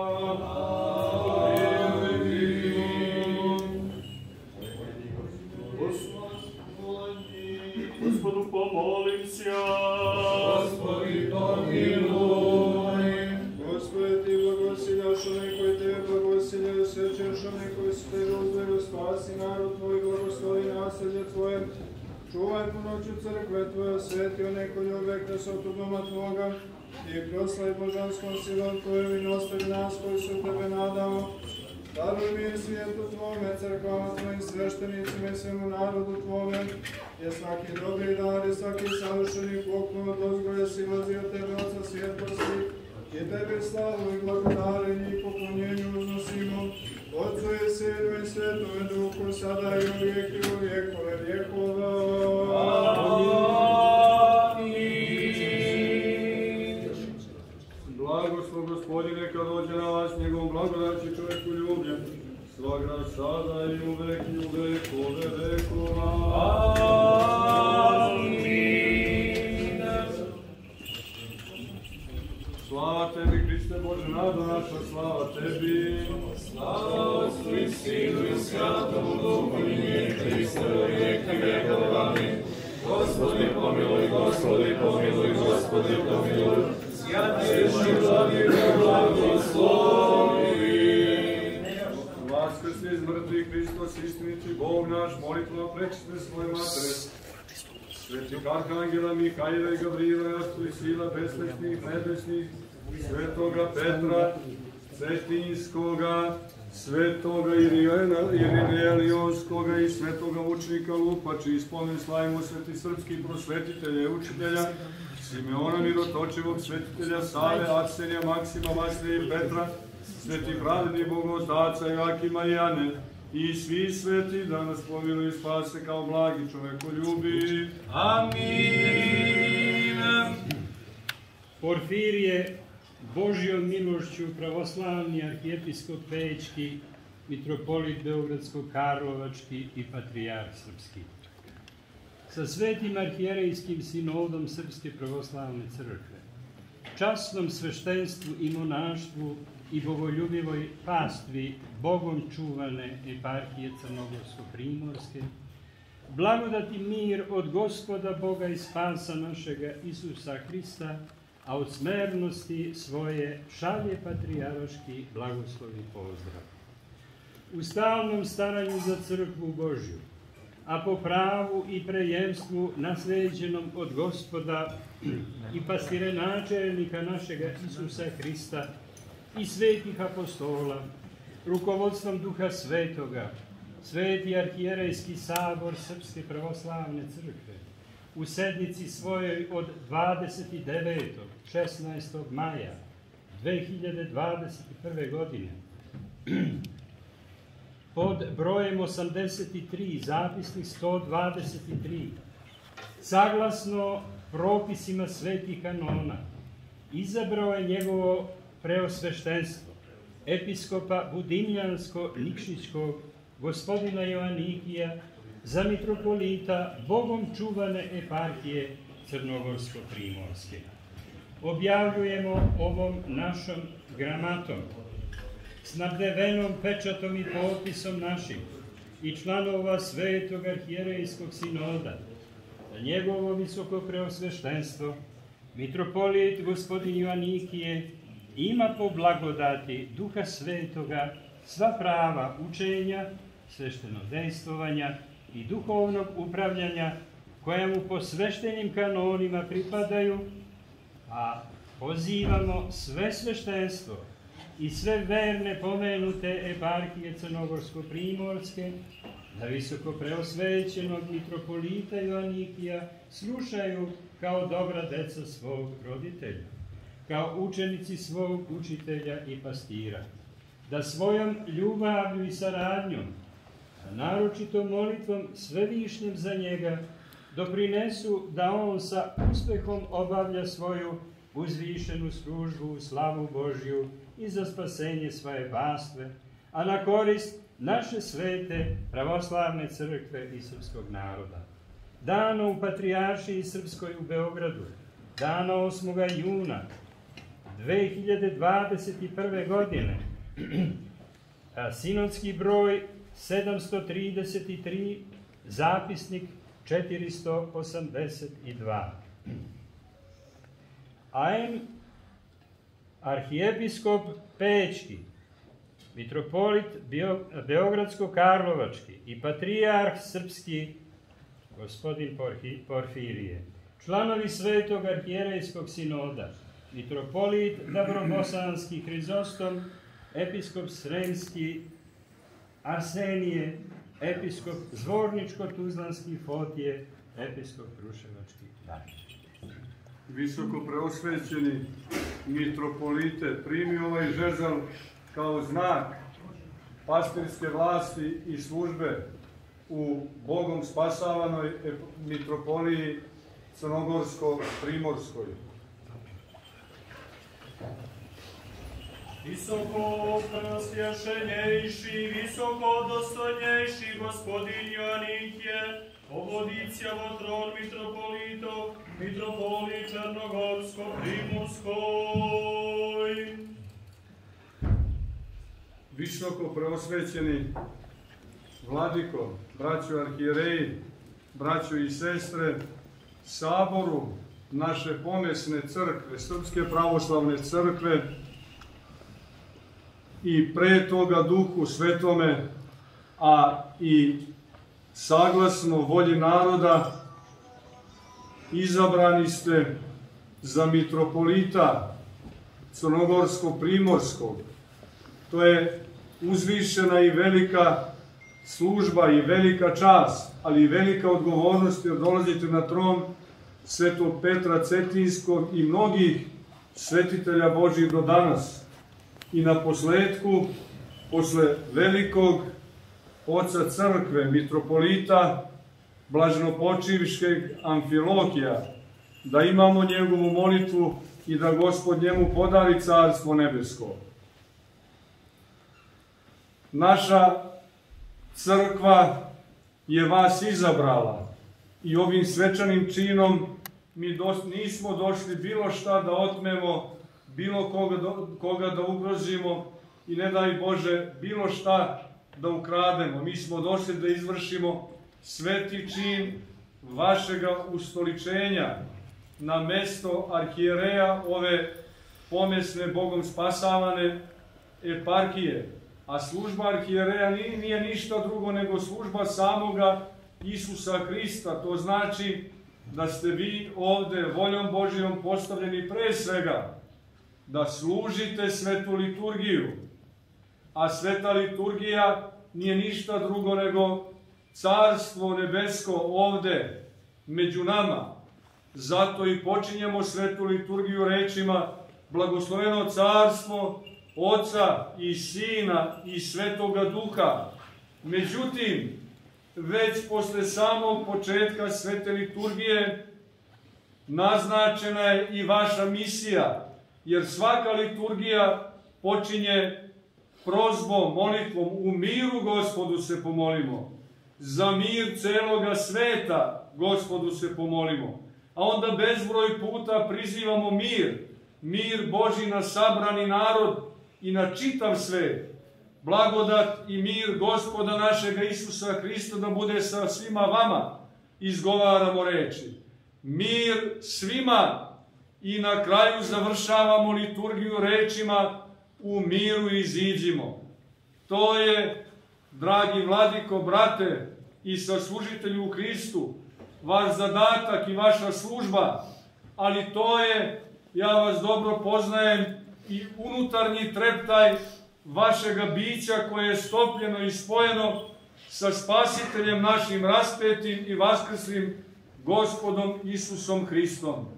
Gospodu pomolimся. Господи, помилуj. Господи, Ти благословяш оне koji Tebe благословljaju, osvećaš one koji su Tebe uzveru, spasi narod Tvoj, blagoslovi nasljeđe Tvoje. Čuvaj punoću crkve Tvoje, osveti one koji objekte su od doma Tvoga i proslavi božanskom silom Tvojom i ostavi nas koji su Tebe nadamo. Daruj mir svijetu Tvome, crkvama Tvojim, sveštenicima i svemu narodu Tvome, jer svaki dobri dar i svaki savršeni poklon od ozgoja silazi od Tebe, Otca svjetlosti, i Tebi slavu i blagodarenje i poklonjenju uznosimo, Otcu i Sinu i Svetome Duhu, sada i uvijek i u vjekove vjekova. Amin. Blagoslov Gospodine, neka dođe na vas, njegovom blagodaći čovjeku ljubljen, svakda sada i uvek i u vekove vekova. Amin. Slava Tebi, Hristo. Hriste Bože, nada naša, slava Tebi. Slava Otcu i Sinu i Svjatomu Duhu i neke i sve vijeke vjekova. Amin. Gospodi pomiluj, Gospodi pomiluj, Gospodi pomiluj. Svjatejši blagi blagoslovi. Vaskrsli iz mrtvih Hristos, istiniti Bog naš, molitva prečiste svoje matere. Svetih Arhangela, Mihajla i Gavrila, i sila besmrtnih, nebesnih, svetoga Petra, Cetinskoga, svetoga Irineja Lionskoga i svetoga učenika Lupači, ispomen slavimo sveti srpskih prosvetitelja i učitelja, Simeona Mirotočevog, svetitelja Save, Arsenija, Maksima, Vasilija i Petra, svetih pravednih bogotaca Joakima i Jane, i svi sveti da nas pomiluju i spase kao blagi čovekoljubi. Amin. Porfirije, Božjom milošću pravoslavni arhijepiskop Pećki, mitropolit Beogradsko-Karlovački i patrijarh srpski. Sa svetim arhijerejskim sinodom Srpske pravoslavne crkve, časnom sveštenstvu i monaštvu i bogoljubivoj pastvi Bogom čuvane eparhije Crnogorsko-Primorske, blagodati mir od Gospoda Boga i spasa našega Isusa Hrista, a od smernosti svoje šalje patrijarški blagoslovi pozdrav. U stalnom staranju za crkvu Božju, a po pravu i prejemstvu nasleđenom od Gospoda i pastirenačelnika našega Isusa Hrista i svetih apostola, rukovodstvom Duha Svetoga, Sveti arhijerejski sabor Srpske pravoslavne crkve, u sednici svojoj od dvadeset devetog šesnaestog maja dve hiljade dvadeset prve. godine, pod brojem osamdeset tri, zapisnik sto dvadeset tri, saglasno propisima svetih kanona, izabrao je njegovo preosveštenstvo, episkopa Budimljansko-Nikšićkog, gospodina Joanikija, za mitropolita Bogom čuvane eparhije Crnogorsko-Primorske. Objavljujemo ovom našom gramatom, snabdevenom pečatom i potpisom naših i članova Svetog arhijerejskog sinoda, da njegovo visoko preosveštenstvo, mitropolit gospodin Joanikije, ima po blagodati Duha Svetoga sva prava učenja, sveštenog dejstvovanja i duhovnog upravljanja koja mu po sveštenim kanonima pripadaju, a pozivamo sve sveštenstvo i sve verne pomenute eparhije Crnogorsko-Primorske da visoko preosvećenog mitropolita Joanikija slušaju kao dobra deca svog roditelja, kao učenici svog učitelja i pastira, da svojom ljubavlju i saradnjom, a naročito molitvom svevišnjem za njega, doprinesu da on sa uspehom obavlja svoju uzvišenu službu u slavu Božju i za spasenje svoje pastve, a na korist naše svete pravoslavne crkve i srpskog naroda. Dano u Patrijaršiji Srpskoj u Beogradu, dano osmog juna dve hiljade dvadeset prve. godine, sinodski broj sedamsto trideset tri, zapisnik četiristo osamdeset dva. A M. arhijepiskop Pećki, mitropolit Beogradsko-Karlovački i patrijarh srpski, gospodin Porfirije, članovi Svetog arhijerejskog sinoda, mitropolit Dabrobosanski Hrizostom, episkop Sremski Arsenije, episkop Zvorničko-Tuzlanski Fotije, episkop Kruševački Danić. Visoko preosvećeni mitropolite, primi ovaj žezal kao znak pastirske vlasti i službe u Bogom spasavanoj mitropoliji Crnogorsko-Primorskoj. Visoko preosvjašenjejši, visoko dostojnjejši gospodin Joanikije, povodicija vo tron mitropolitov, mitropolit Črnogorsko-Primorskoj. visoko preosvećeni vladiko, braćo arhijereji, braćo i sestre, saboru naše pomesne crkve, Srpske pravoslavne crkve i pre toga Duhu Svetome, a i saglasno volji naroda izabrani ste za mitropolita Crnogorsko-Primorskog. To je uzvišena i velika služba i velika čast, ali i velika odgovornost jer dolazite na tron Svetog Petra Cetinskog i mnogih svetitelja Božih do danas. I na posledku, posle velikog oca crkve, mitropolita blaženopočivškeg Amfilohija, da imamo njegovu molitvu i da Gospod njemu podari Carstvo nebesko. Naša crkva je vas izabrala i ovim svečanim činom mi nismo došli bilo šta da otmemo, bilo koga, koga da ugrozimo i ne daj Bože bilo šta da ukrademo. Mi smo došli da izvršimo sveti čin vašega ustoličenja na mesto arhijereja ove pomesne Bogom spasavane eparhije. A služba arhijereja nije ništa drugo nego služba samoga Isusa Hrista. To znači da ste vi ovde voljom Božijom postavljeni pre svega da služite svetu liturgiju. A sveta liturgija nije ništa drugo nego Carstvo nebesko ovde među nama. Zato i počinjemo svetu liturgiju rečima blagosloveno carstvo Oca i Sina i Svetoga Duha. Međutim, već posle samog početka svete liturgije naznačena je i vaša misija, jer svaka liturgija počinje prozbom, molitvom, u miru Gospodu se pomolimo, za mir celoga sveta Gospodu se pomolimo, a onda bezbroj puta prizivamo mir, mir Božji na sabrani narod i na čitav svet. Blagodat i mir Gospoda našega Isusa Hrista da bude sa svima vama, izgovaramo reči. Mir svima i na kraju završavamo liturgiju rečima u miru iziđimo. To je, dragi vladiko, brate i saslužitelju u Hristu, vaš zadatak i vaša služba, ali to je, ja vas dobro poznajem, i unutarnji treptaj vašega bića koje je stopljeno i spojeno sa Spasiteljem našim raspetim i vaskrslim Gospodom Isusom Hristom.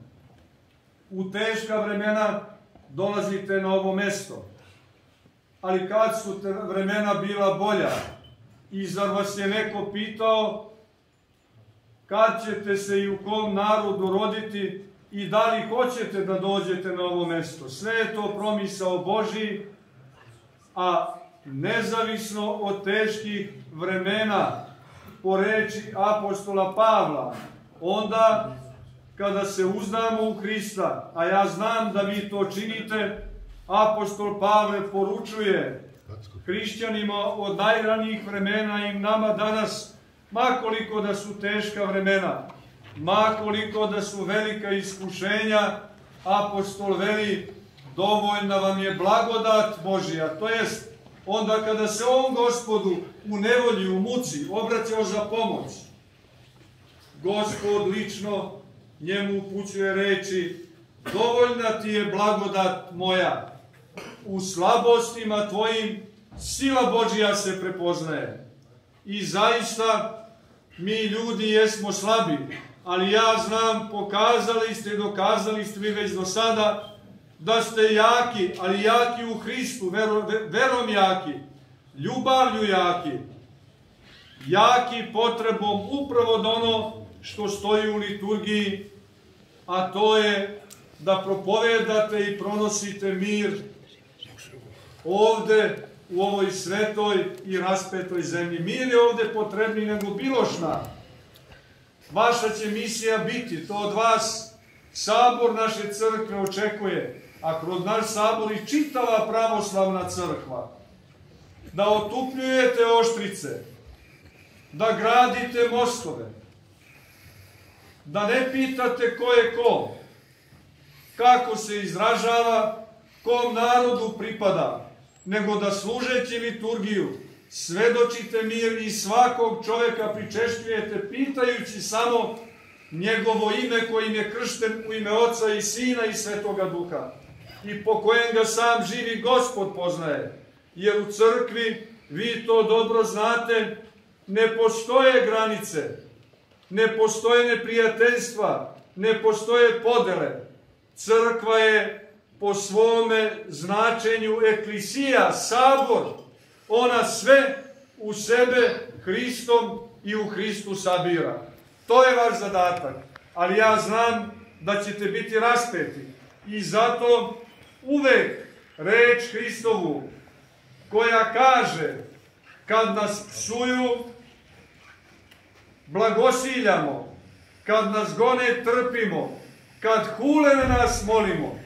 U teška vremena dolazite na ovo mesto, ali kad su te vremena bila bolja i zar vas je neko pitao kad ćete se i u kom narodu roditi i da li hoćete da dođete na ovo mesto? Sve je to promisao Božji, a nezavisno od teških vremena, po reči apostola Pavla, onda kada se uzdamo u Hrista, a ja znam da vi to činite, apostol Pavle poručuje hrišćanima od najranijih vremena i nama danas, makoliko da su teška vremena, makoliko da su velika iskušenja, apostol veli, dovoljna vam je blagodat Božija. To jest, onda kada se on Gospodu u nevolji, u muci, obraćao za pomoć, Gospod lično njemu upućuje reči, dovoljna ti je blagodat moja, u slabostima tvojim sila Božija se prepoznaje. I zaista, mi ljudi jesmo slabi, ali ja znam, pokazali ste i dokazali ste vi već do sada, da ste jaki, ali jaki u Hristu, vero, verom jaki, ljubavlju jaki, jaki potrebom upravo do ono što stoji u liturgiji, a to je da propovedate i pronosite mir ovde, u ovoj svetoj i raspetoj zemlji. Mir je ovde potrebni nego bilo šta. Vaša će misija biti, to od vas sabor naše crkve očekuje, a kroz naš sabor i čitava pravoslavna crkva. da otupljujete oštrice, da gradite mostove, da ne pitate ko je ko, kako se izražava, kom narodu pripada, nego da služeći liturgiju svedočite mir i svakog čoveka pričešćujete pitajući samo njegovo ime kojim je kršten u ime Oca i Sina i Svetoga Duha i po kojem ga sam živi Gospod poznaje. Jer u crkvi, vi to dobro znate, ne postoje granice, ne postoje neprijateljstva, ne postoje podele. Crkva je po svome značenju eklisija, sabor. Ona sve u sebe Hristom i u Hristu sabira. To je vaš zadatak, ali ja znam da ćete biti raspeti. I zato uvek reč Hristovu koja kaže kad nas psuju, blagosiljamo, kad nas gone trpimo, kad hule na nas molimo.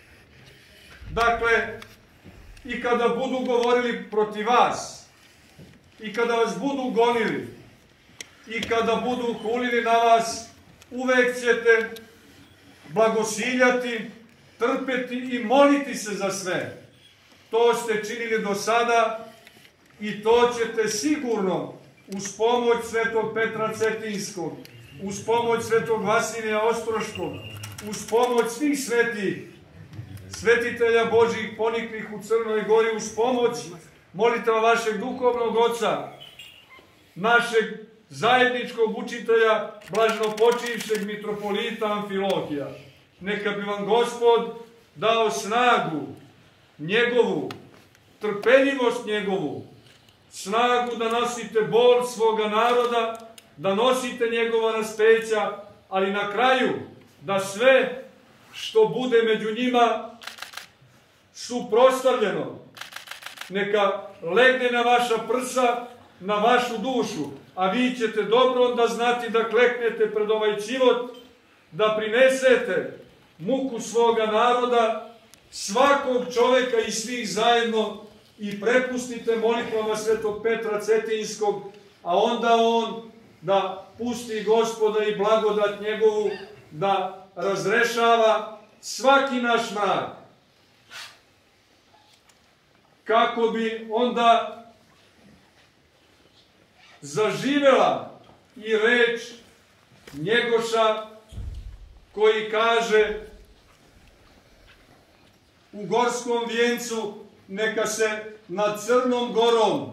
Dakle, i kada budu govorili protiv vas, i kada vas budu gonili, i kada budu hulili na vas, uvek ćete blagosiljati, trpeti i moliti se za sve. To ste činili do sada i to ćete sigurno uz pomoć svetog Petra Cetinskog, uz pomoć svetog Vasilija Ostroškog, uz pomoć svih svetih, svetitelja Božjih poniklih u Crnoj Gori, uz pomoć molitava vašeg duhovnog oca, našeg zajedničkog učitelja, blaženopočivšeg mitropolita Amfilohija. Neka bi vam Gospod dao snagu njegovu, trpeljivost njegovu, snagu da nosite bol svoga naroda, da nosite njegova raspeća, ali na kraju da sve što bude među njima suprotstavljeno, neka legne na vaša prsa, na vašu dušu, a vi ćete dobro onda znati da kleknete pred ovaj život, da prinesete muku svoga naroda, svakog čoveka i svih zajedno i prepustite molitvama svetog Petra Cetinskog, a onda on da pusti Gospoda i blagodat njegovu da razrešava svaki naš mrak. Kako bi onda zaživela i reč Njegoša koji kaže u Gorskom vijencu neka se nad Crnom Gorom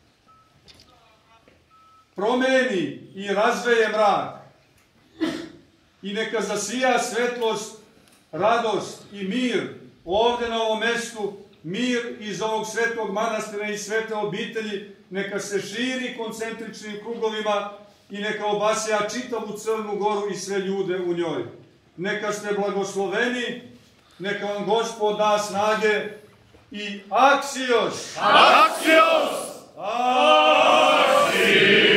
promeni i razveje mrak i neka zasija svetlost, radost i mir ovde na ovom mestu, mir iz ovog svetog manastira i svete obitelji, neka se širi koncentričnim krugovima i neka obasja čitavu Crnu Goru i sve ljude u njoj. Neka ste blagosloveni, neka vam Gospod da snage i aksios! Aksios! Aksios!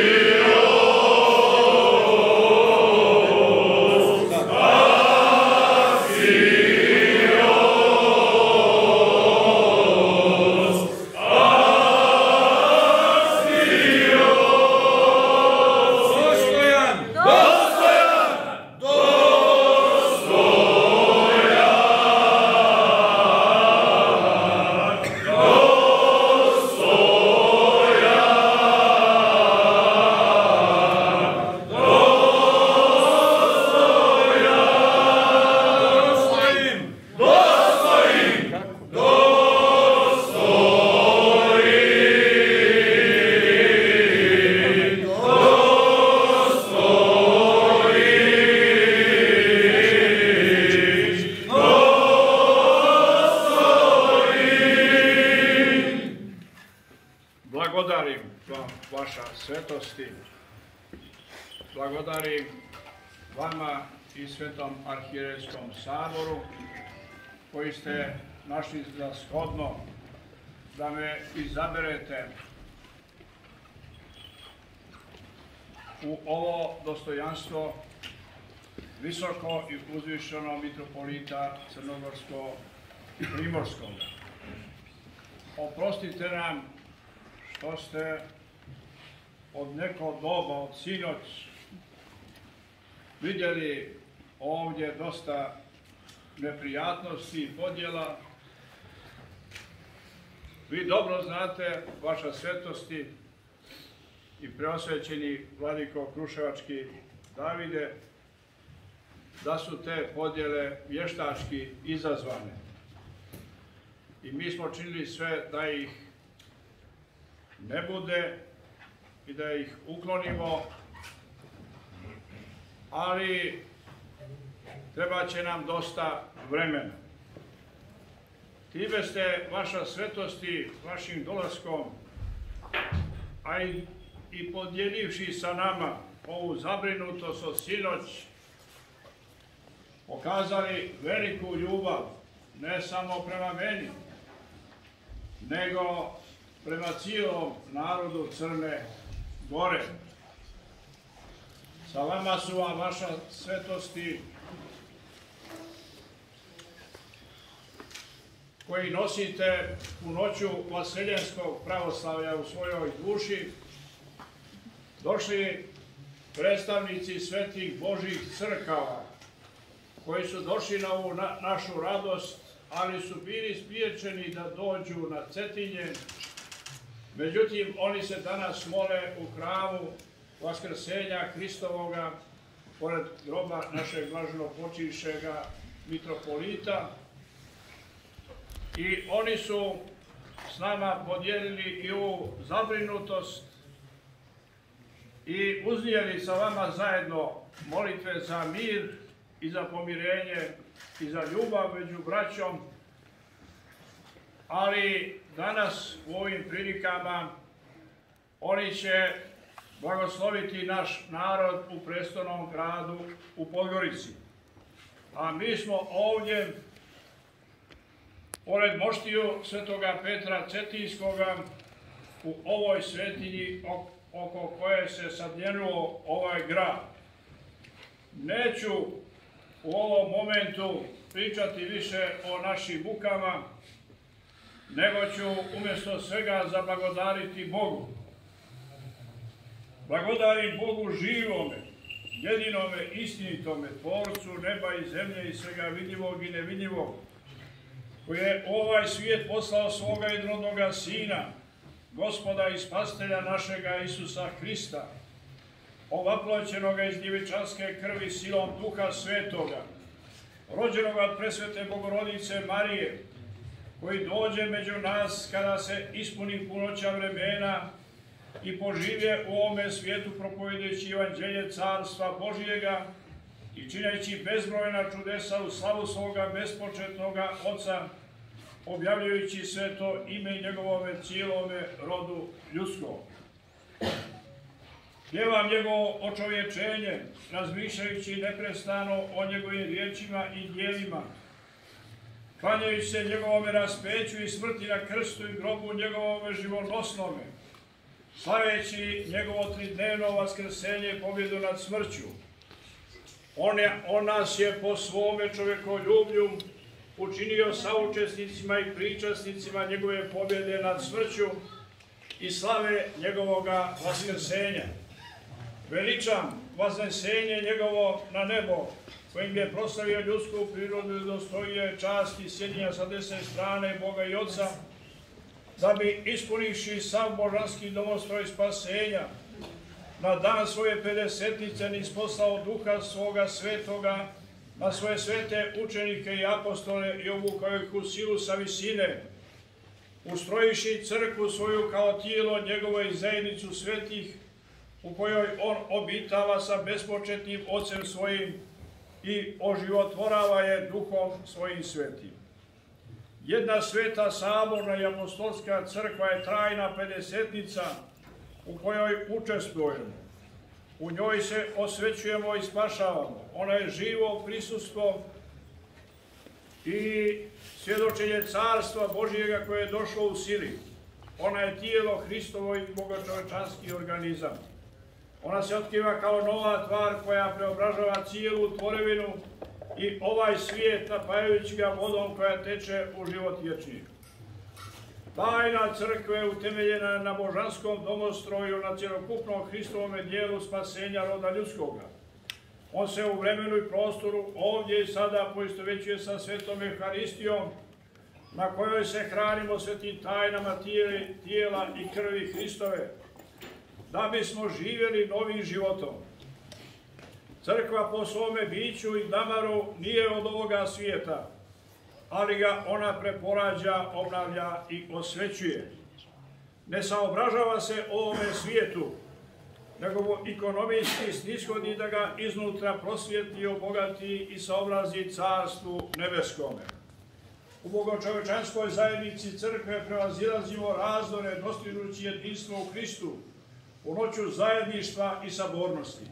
Blagodarim vam vaša svetosti, blagodarim vama i Svetom arhierejskom saboru koji ste našli za shodno da me izaberete u ovo dostojanstvo visoko i uzvišeno mitropolita Crnogorsko i Primorskog. Oprostite nam što ste od nekog doba, od sinoć, vidjeli ovdje dosta neprijatnosti i podjela. Vi dobro znate, vaša svetosti i preosvećeni vladiko Kruševački Davide, da su te podjele vještački izazvane. I mi smo činili sve da ih ne bude i da ih uklonimo, ali treba će nam dosta vremena. Time ste, vaša svetosti, vašim dolaskom, a i, i podijelivši sa nama ovu zabrinutost od sinoć, pokazali veliku ljubav, ne samo prema meni, nego prema cijelom narodu Crne Gore. Sa vama su vam vaša svetosti koji nosite u noću vaseljenskog pravoslavlja u svojoj duši, došli predstavnici svetih Božih crkava, koji su došli na ovu na, našu radost, ali su bili spriječeni da dođu na Cetinje. Međutim, oni se danas mole u hramu Vaskrsenja Hristovoga, pored groba našeg blaženo počivšega mitropolita. I oni su s nama podijelili i ovu zabrinutost i uznijeli sa vama zajedno molitve za mir i za pomirenje i za ljubav među braćom, ali danas u ovim prilikama oni će blagosloviti naš narod u prestolnom gradu u Podgorici. A mi smo ovdje, pored moštiju svetoga Petra Cetinskoga, u ovoj svetinji oko koje se sadnjenuo ovaj grad. Neću u ovom momentu pričati više o našim mukama, nego ću umjesto svega zablagodariti Bogu. Blagodarim Bogu živome, jedinome, istinitome, Tvorcu neba i zemlje i svega vidljivog i nevidljivog, koji je ovaj svijet poslao svoga jednorodnoga Sina, Gospoda i Spastelja našega Isusa Hrista, ovaploćenoga iz djevičanske krvi silom Duha Svetoga, rođenoga od presvete Bogorodice Marije, koji dođe među nas kada se ispuni punoća vremena i poživje u ovome svijetu propovedajući evanđelje Carstva Božijega i čineći bezbrojna čudesa u slavu svoga bespočetnoga Oca, objavljujući sve to ime njegovome cijelome rodu ljudskom. Pjevam njegovo očovječenje, razmišljajući neprestano o njegovim riječima i djelima, klanjajući se njegovome raspeću i smrti na krstu i grobu njegovome živonosnome, slaveći njegovo tridnevno vaskrsenje i pobjedu nad smrću. On, je, on nas je po svome čovjekoljublju učinio saučesnicima i pričasnicima njegove pobjede nad smrću i slave njegovoga vaskrsenja. Veličam vaznesenje njegovo na nebo, kojim je proslavio ljudsku prirodu i dostojio časti sjedinja sa desne strane Boga i Oca, da bi ispunivši sav božanski domostroj spasenja, na dan svoje pedesetnice nisposlao Duha svoga svetoga na svoje svete učenike i apostole i obukao ih u silu sa visine, ustrojiši crkvu svoju kao tijelo njegovo i zajednicu svetih, u kojoj on obitava sa bespočetnim Ocem svojim i oživotvorava je Duhom svojim svetim. Jedna sveta saborna i apostolska crkva je trajna pedesetnica u kojoj učestvujemo. U njoj se osvećujemo i spašavamo. Ona je živo prisustvo i svjedočenje Carstva Božijega koje je došlo u sili. Ona je tijelo Hristovo i bogočovečanski organizam. Ona se otkriva kao nova tvar koja preobražava cijelu tvorevinu i ovaj svijet napajajući ga vodom koja teče u život vječni. Tajna crkve utemeljena na božanskom domostroju, na cjelokupnom Hristovome dijelu spasenja roda ljudskoga. On se u vremenu i prostoru ovdje i sada poistovećuje sa svetom Euharistijom, na kojoj se hranimo svetim tajnama tijela i krvi Hristove, da bismo živjeli novim životom. Crkva po svome biću i damaru nije od ovoga svijeta, ali ga ona preporađa, obnavlja i osvećuje. Ne saobražava se ovome svijetu, nego ekonomijski snishodi da ga iznutra prosvjeti, obogati i saobrazi carstvu nebeskome. U bogočovečanskoj zajednici crkve prevazilazimo razdore, dostižući jedinstvo u Hristu, u noću zajedništva i sabornosti.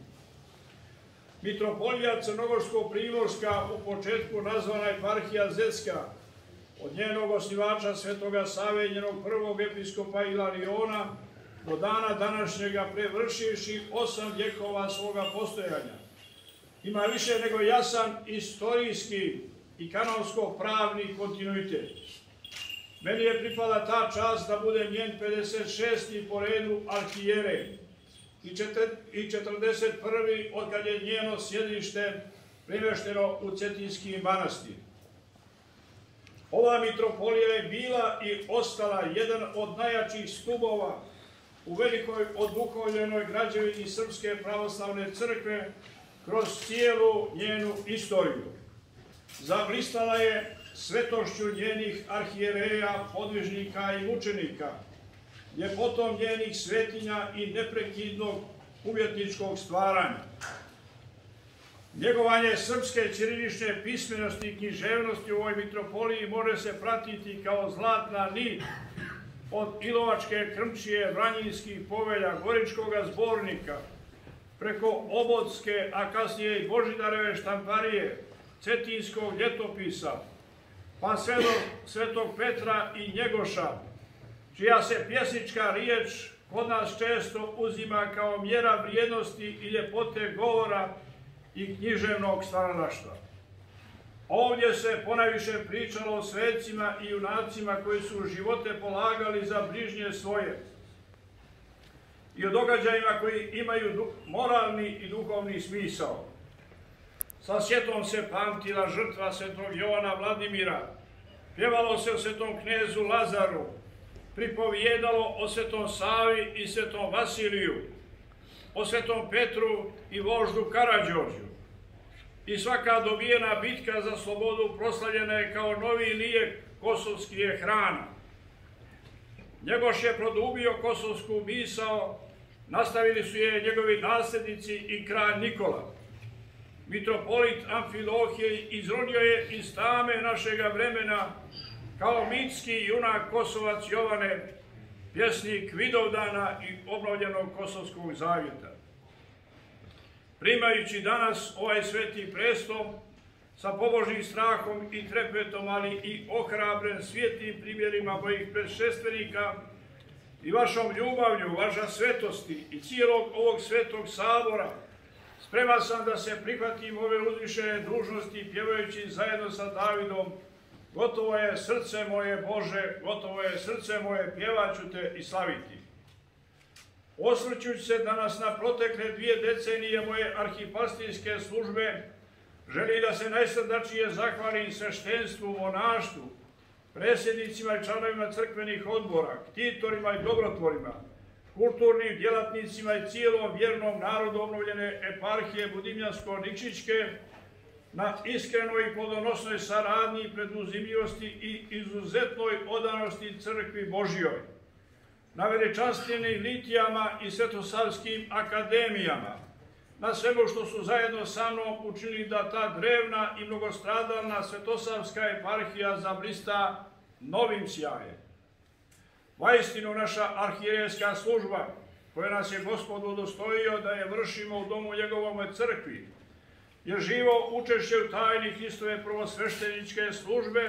Mitropolija Crnogorsko-Primorska, u početku nazvana Eparhija Zetska, od njenog osnivača Svetoga Save i njenog prvog episkopa Ilariona, do dana današnjega prevršivši osam vjekova svoga postojanja, ima više nego jasan istorijski i kanonsko-pravni kontinuitet. Meni je pripala ta čast da budem njen pedeset šesti po redu arhijerej i četrdeset prvi od kad je njeno sjedište premješteno u Cetinski manastir. Ova mitropolija je bila i ostala jedan od najjačih stubova u velikoj oduhovljenoj građevini Srpske pravoslavne crkve kroz cijelu njenu istoriju. Zablistala je svetošću njenih arhijereja, podvižnika i mučenika, ljepotom njenih svetinja i neprekidnog umjetničkog stvaranja. Njegovanje srpske ćirilične pismenosti i književnosti u ovoj mitropoliji može se pratiti kao zlatna nit od Ilovačke krmčije, Vranjinskih povelja, Goričkoga zbornika, preko Obodske, a kasnije i Božidareve štamparije, Cetinskog ljetopisa, pa sve do Svetog Petra i Njegoša, čija se pjesnička riječ kod nas često uzima kao mjera vrijednosti i ljepote govora i književnog stvaralaštva. Ovdje se ponajviše pričalo o svetcima i junacima koji su živote polagali za bližnje svoje i o događajima koji imaju moralni i duhovni smisao. Sa sjetom se pamtila žrtva svetog Jovana Vladimira, pjevalo se o svetom knezu Lazaru, pripovijedalo o svetom Savi i svetom Vasiliju, o svetom Petru i voždu Karađorđu. I svaka dobijena bitka za slobodu proslavljena je kao novi lijek kosovski je hrana. Njegoš je produbio kosovsku misao, nastavili su je njegovi nasljednici i kralj Nikola. Mitropolit Amfilohije izrodio je iz tame našega vremena kao mitski junak Kosovac Jovane, pjesnik Vidovdana i obnovljenog Kosovskog zavjeta. Primajući danas ovaj sveti presto sa pobožnim strahom i trepetom, ali i ohrabren svijetlim primjerima mojih predšestvenika i vašom ljubavlju, vaša svetosti i cijelog ovog svetog sabora, spreman sam da se prihvatim ove uzvišene dužnosti pjevajući zajedno sa Davidom: gotovo je srce moje Bože, gotovo je srce moje, pjevaću te i slaviti. Osvrćući se danas na protekle dvije decenije moje arhipastijske službe, želim da se najsrdačnije zahvalim sveštenstvu, monaštvu, predsjednicima i članovima crkvenih odbora, ktitorima i dobrotvorima, kulturnim djelatnicima i cijelom vjernom narodu obnovljene eparhije Budimljansko-Nikšićke na iskrenoj i plodonosnoj saradnji, preduzimljivosti i izuzetnoj odanosti crkvi Božjoj, na veličanstvenim litijama i svetosavskim akademijama, na svemu što su zajedno sa mnom učinili da ta drevna i mnogostradalna svetosavska eparhija zablista novim sjajem. Vaistinu naša arhijerejska služba, koja nas je Gospod udostojio da je vršimo u domu njegovome crkvi, je živo učešće u tajni Hristove prvosvešteničke službe,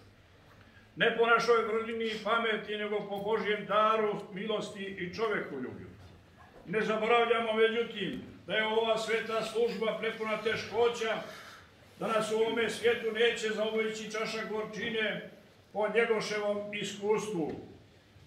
ne po našoj vrlini i pameti, nego po Božjem daru, milosti i čovekoljublju. Ne zaboravljamo, međutim, da je ova sveta služba prepuna teškoća, da nas u ovome svijetu neće zaobići čaša gorčine po njegoševom iskustvu.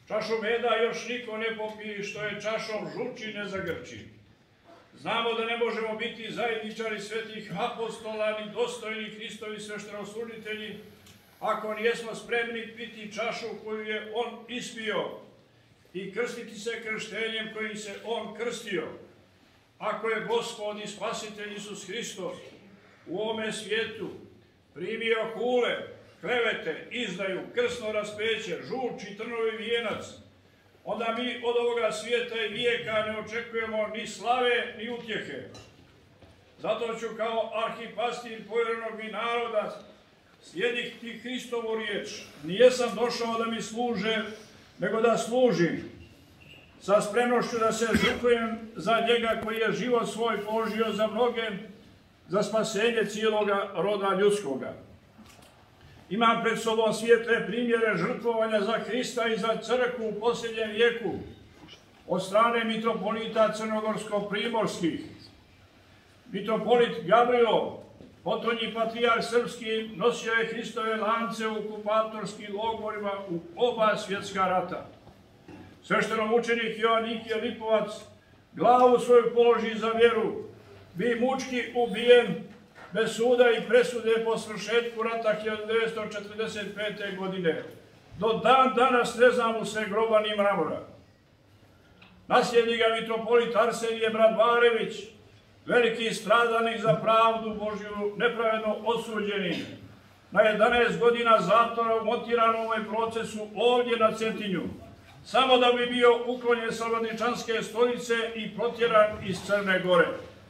Čašu meda još niko ne popije, što je čašom žuči ne zagrči. Znamo da ne možemo biti zajedničari svetih apostola ni dostojni Hristovi sveštenoslужitelji ako nijesmo spremni piti čašu koju je on ispio i krstiti se krštenjem kojim se on krstio. Ako je Gospod i Spasitelj Isus Hristos u ovome svijetu primio hule, klevete, izdaju, krsno raspeće, žuč i trnovi vijenac, onda mi od ovoga svijeta i vijeka ne očekujemo ni slave, ni utjehe. Zato ću kao arhipastir povjerenog mi naroda slijediti Hristovu riječ. Nijesam došao da mi služe, nego da služim, sa spremnošću da se žrtvujem za njega koji je život svoj položio za mnoge, za spasenje cijeloga roda ljudskoga. Imam pred sobom svijetle primjere žrtvovanja za Hrista i za crkvu u posljednjem vijeku od strane mitropolita crnogorsko-primorskih. Mitropolit Gavrilo, potonji patrijarh srpski, nosio je Hristove lance u okupatorskim logorima u oba svjetska rata. Sveštenomučenik Joannikije Lipovac glavu svoju položi za vjeru, bi mučki ubijen bez suda i presude po svršetku rata hiljadu devetsto četrdeset pete. godine. Do dan danas ne znamo se groba ni mramora. Naslijedi ga mitropolit Arsenije Bradvarević, veliki stradalnik za pravdu Božju, nepravedno osuđeni na jedanaest godina zatvora u Motiranome procesu ovdje na Cetinju, samo da bi bio uklonjen sa Vladničanske stolice i protjeran iz Crne Gore.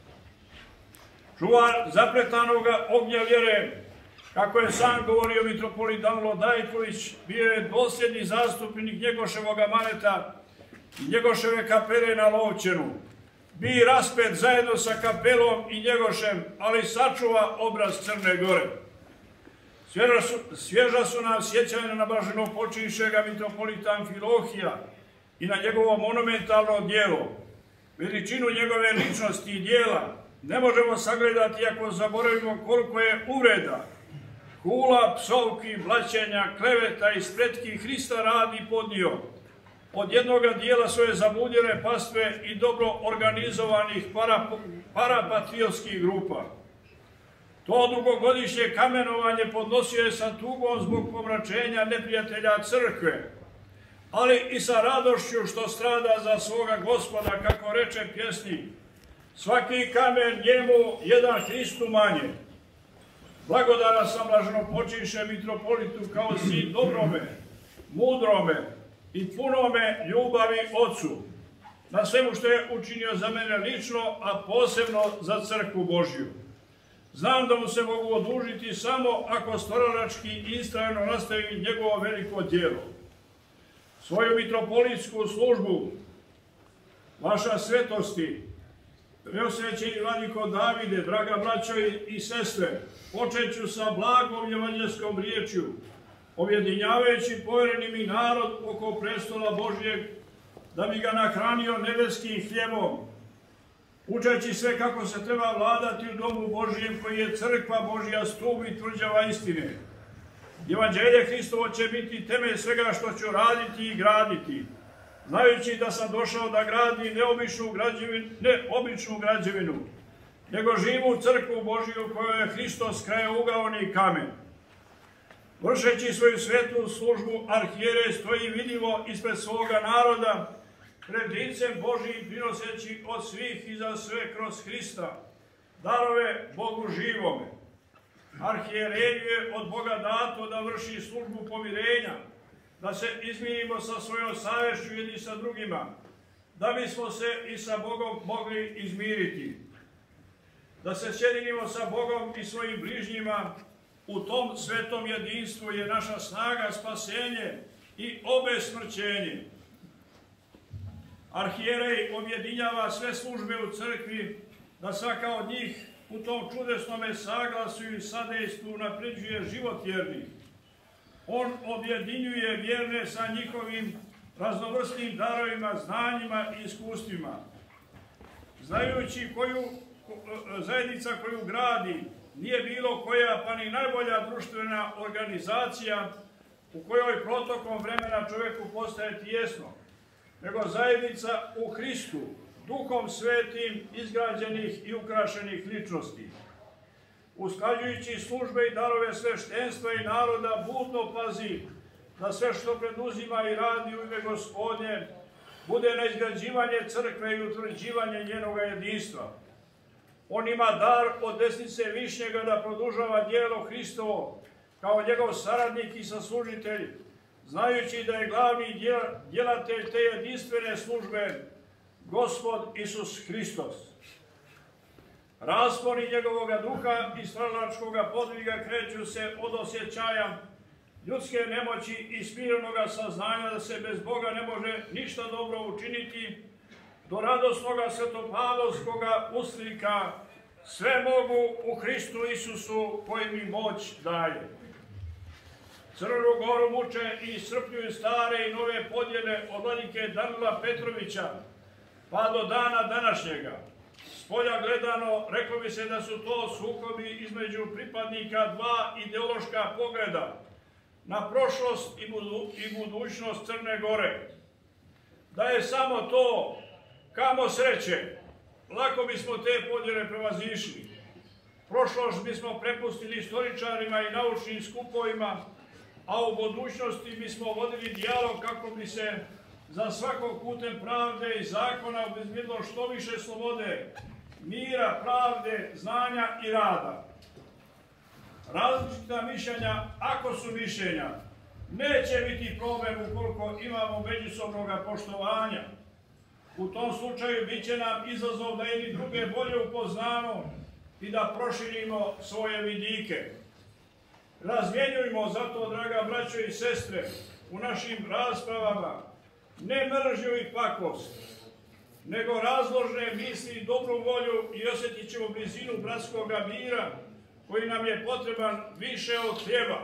Čuvar zapletanoga ognja vjere, kako je sam govorio mitropolit Danilo Dajković, bio je dosljedni zastupnik Njegoševog maneta i Njegoševe kapele na Lovćenu. Bi raspet zajedno sa kapelom i Njegošem, ali sačuva obraz Crne Gore. Svježa su, svježa su nam sjećanja na blaženopočivšega mitropolita Amfilohija i na njegovo monumentalno djelo. Veličinu njegove ličnosti i djela ne možemo sagledati ako zaboravimo koliko je uvreda, hula, psovki, blaćenja, kleveta i spretki Hrista radi podnio od jednoga dijela svoje zabludjele pastve i dobro organizovanih para, parapatriotskih grupa. To dugogodišnje kamenovanje podnosio je sa tugom zbog pomračenja neprijatelja crkve, ali i sa radošću što strada za svoga Gospoda, kako reče pjesnik. Svaki kamen njemu, jedan Hristu manje. Blagodana sam blaženopočivšem mitropolitu kao sin dobrome, mudrome i punome ljubavi Otcu, na svemu što je učinio za mene lično, a posebno za crkvu Božju. Znam da mu se mogu odužiti samo ako stvaralački i istrajno nastavi njegovo veliko djelo. Svoju mitropolitsku službu, vaša svetosti, preosvećeni vladiko Davide, draga braćo i sestre, počet ću sa blagom evanđelskom riječju, objedinjavajući povjereni mi narod oko prestola Božjeg, da bi ga nahranio nebeskim hljebom, učeći sve kako se treba vladati u domu Božjem, koji je crkva Božja, stup i tvrđava istine. Evanđelje Hristovo će biti temelj svega što ću raditi i graditi, znajući da sam došao da gradi neobičnu građevinu, ne običnu građevinu, nego živu crkvu Božju kojoj je Hristos krajouglavni kamen. Vršeći svoju svetu službu, arhijerej stoji vidljivo ispred svoga naroda, pred licem Božjim prinoseći od svih i za sve kroz Hrista darove Bogu živome. Arhijereju je od Boga dato da vrši službu pomirenja, da se izmirimo sa svojom savješću jedni sa drugima, da bismo se i sa Bogom mogli izmiriti. Da se sjedinimo sa Bogom i svojim bližnjima, u tom svetom jedinstvu je naša snaga, spasenje i obesmrćenje. Arhijerej objedinjava sve službe u crkvi, da svaka od njih u tom čudesnome saglasu i sadejstvu napređuje život vjernih. On objedinjuje vjerne sa njihovim raznovrsnim darovima, znanjima i iskustvima. Znajući koju zajednica koju gradi nije bilo koja pa ni najbolja društvena organizacija, u kojoj protokom vremena čovjeku postaje tijesno, nego zajednica u Hristu, Duhom Svetim izgrađenih i ukrašenih ličnosti. Usklađujući službe i darove sveštenstva i naroda, budno pazi da sve što preduzima i radi u ime Gospodnje bude na izgrađivanje crkve i utvrđivanje njenoga jedinstva. On ima dar od desnice Višnjega da produžava djelo Hristovo kao njegov saradnik i saslužitelj, znajući da je glavni djelatelj te jedinstvene službe Gospod Isus Hristos. Rasponi njegovoga duha i stvaralačkoga podviga kreću se od osjećaja ljudske nemoći i smirenoga saznanja da se bez Boga ne može ništa dobro učiniti, do radosnoga svetopavlovskoga uslika sve mogu u Hristu Isusu koji mi moć daje. Crnu Goru muče i iscrpljuju stare i nove podjele od vladike Danila Petrovića pa do dana današnjega. Spolja gledano, reklo bi se da su to sukobi između pripadnika dva ideološka pogleda na prošlost i, budu, i budućnost Crne Gore. Da je samo to, kamo sreće, lako bismo te podjele prevazišli. Prošlost bismo prepustili istoričarima i naučnim skupovima, a u budućnosti bismo vodili dijalog kako bi se za svakog putem pravde i zakona obezbjedilo što više slobode, mira, pravde, znanja i rada. Različita mišljenja, ako su mišljenja, neće biti problem ukoliko imamo međusobnog poštovanja. U tom slučaju bit će nam izazov da jedni druge bolje upoznamo i da proširimo svoje vidike. Razmjenjujmo zato, draga braćo i sestre, u našim raspravama ne mržnju i pakost, nego razložne misli i dobru volju i osjetit ćemo blizinu bratskog mira koji nam je potreban više od hljeba.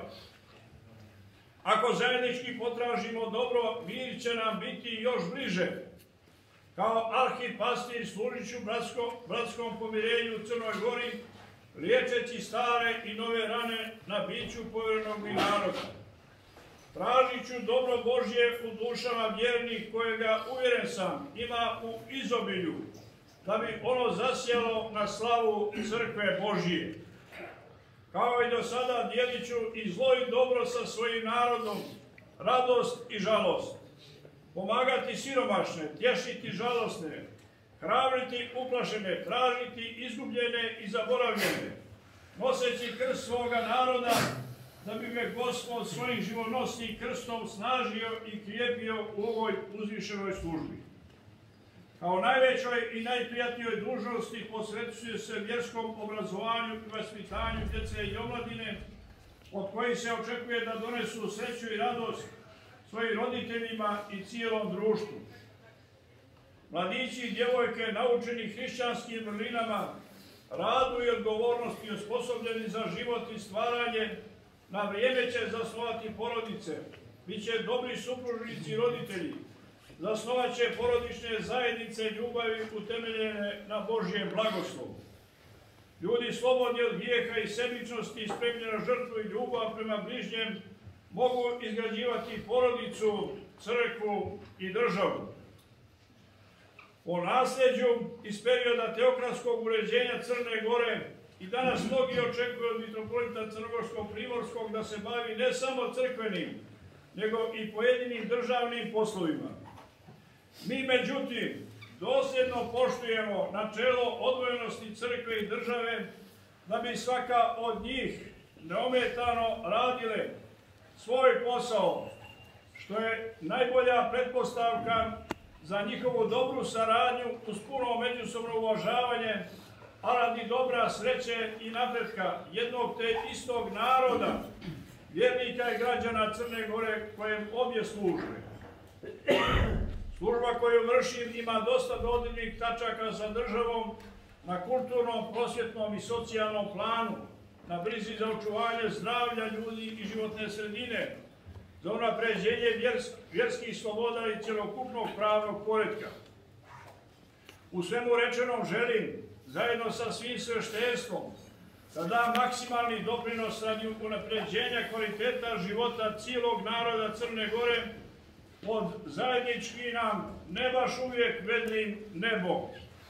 Ako zajednički potražimo dobro, mir će nam biti još bliže. Kao arhipastir služit ću bratsko, bratskom pomirenju u Crnoj Gori, liječeći stare i nove rane na biću povjerenog mi naroda. Tražit ću dobro Božje u dušama vjernih kojega, uvjeren sam, ima u izobilju, da bi ono zasjelo na slavu crkve Božije. Kao i do sada dijelit ću i zlo i dobro sa svojim narodom, radost i žalost. Pomagati siromašne, tješiti žalosne, hrabriti uplašene, tražiti izgubljene i zaboravljene, noseći krst svoga naroda, da bi me Gospod svojim živonosnim krstom snažio i krijepio u ovoj uzvišenoj službi. Kao najvećoj i najprijatnijoj dužnosti posvećuje se vjerskom obrazovanju i vaspitanju djece i omladine, od kojih se očekuje da donesu sreću i radost svojim roditeljima i cijelom društvu. Mladići i djevojke naučeni hrišćanskim vrlinama, radu i odgovornosti osposobljeni za život i stvaranje, na vrijeme će zasnovati porodice, bit će dobri supružnici i roditelji, zasnovat će porodične zajednice ljubavi utemeljene na Božjem blagoslovu. Ljudi slobodni od grijeha i sebičnosti i spremni na žrtvu i ljubav prema bližnjem mogu izgrađivati porodicu, crkvu i državu. Po nasljeđu iz perioda teokratskog uređenja Crne Gore i danas mnogi očekuju od mitropolita Crnogorsko-Primorskog da se bavi ne samo crkvenim, nego i pojedinim državnim poslovima. Mi, međutim, dosljedno poštujemo načelo odvojenosti crkve i države da bi svaka od njih neometano radile svoj posao, što je najbolja pretpostavka za njihovu dobru saradnju uz puno međusobno uvažavanje, a radi dobra, sreće i napretka jednog te istog naroda, vjernika i građana Crne Gore kojem obje služe. Služba koju vršim ima dosta dodirnih tačaka sa državom na kulturnom, prosvjetnom i socijalnom planu, na brizi za očuvanje zdravlja ljudi i životne sredine, za unapređenje vjersk, vjerskih sloboda i cjelokupnog pravnog poretka. U svemu rečenom želim, zajedno sa svim sveštenstvom, da da maksimalni doprinos radi unapređenja kvaliteta života cijelog naroda Crne Gore pod zajednički nam ne baš uvijek vedrim nebom.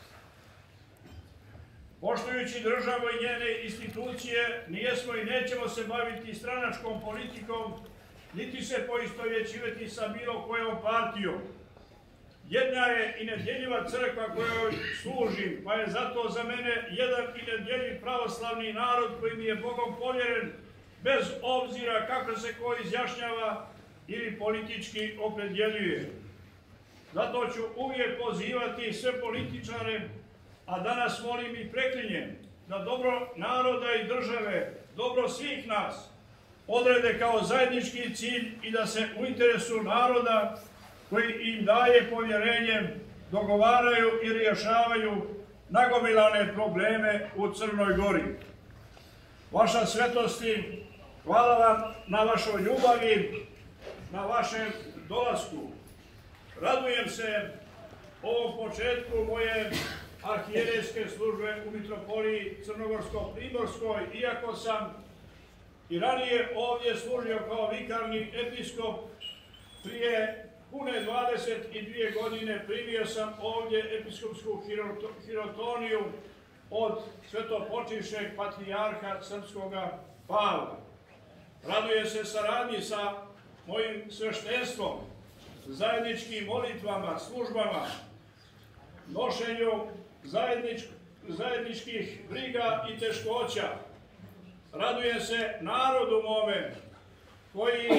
Poštujući državu i njene institucije, nijesmo i nećemo se baviti stranačkom politikom, niti se poistovjećivati sa bilo kojom partijom. Jedna je i nedjeljiva crkva kojoj služim, pa je zato za mene jedan i nedjeljiv pravoslavni narod koji mi je Bogom povjeren, bez obzira kako se ko izjašnjava ili politički opredjeljuje. Zato ću uvijek pozivati sve političare, a danas molim i preklinjem, da dobro naroda i države, dobro svih nas, odrede kao zajednički cilj i da se u interesu naroda koji im daje povjerenjem dogovaraju i rješavaju nagomilane probleme u Crnoj Gori. Vaša svetosti, hvala vam na vašoj ljubavi, na vašem dolasku. Radujem se ovom početku moje arhijerejske službe u mitropoliji Crnogorsko-Primorskoj, iako sam i ranije ovdje služio kao vikarni episkop. Prije pune dvadeset dvije godine primio sam ovdje episkopsku hirotoniju od svetopočivšeg patrijarha srpskoga Pavla. Radujem se saradnji sa mojim sveštenstvom, zajedničkim molitvama, službama, nošenju zajednič, zajedničkih briga i teškoća. Radujem se narodu mome koji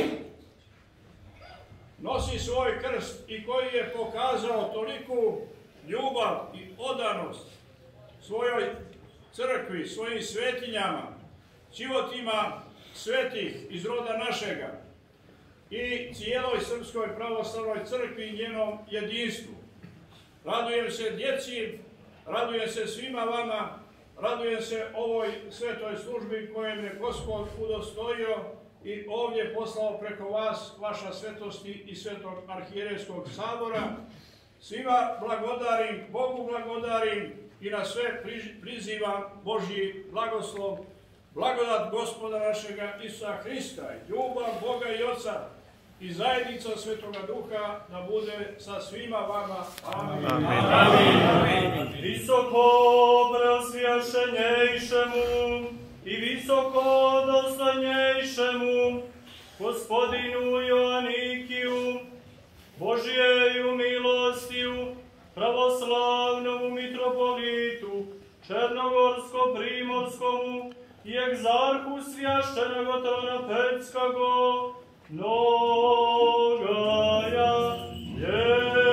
nosi svoj krst i koji je pokazao toliku ljubav i odanost svojoj crkvi, svojim svetinjama, životima svetih iz roda našega i cijeloj Srpskoj pravoslavnoj crkvi i njenom jedinstvu. Radujem se djeci, radujem se svima vama, radujem se ovoj svetoj službi kojem je Gospod udostojio i ovdje poslao preko vas, vaša svetosti i svetog arhijerejskog sabora. Svima blagodarim, Bogu blagodarim i na sve prizivam Božji blagoslov, blagodat Gospoda našega Isusa Hrista, ljubav Boga i Oca i zajednica Svetoga Duha da bude sa svima vama. Amin. Amin. Amin. Amin. Visoko preosvjašenjejšemu i visoko dostojnjejšemu Gospodinu Joanikiju, Božjeju milostiju, pravoslavnomu mitropolitu, Černogorsko-Primorskomu i egzarhu svjaštenog trona Petskago, mnogaja ljeta.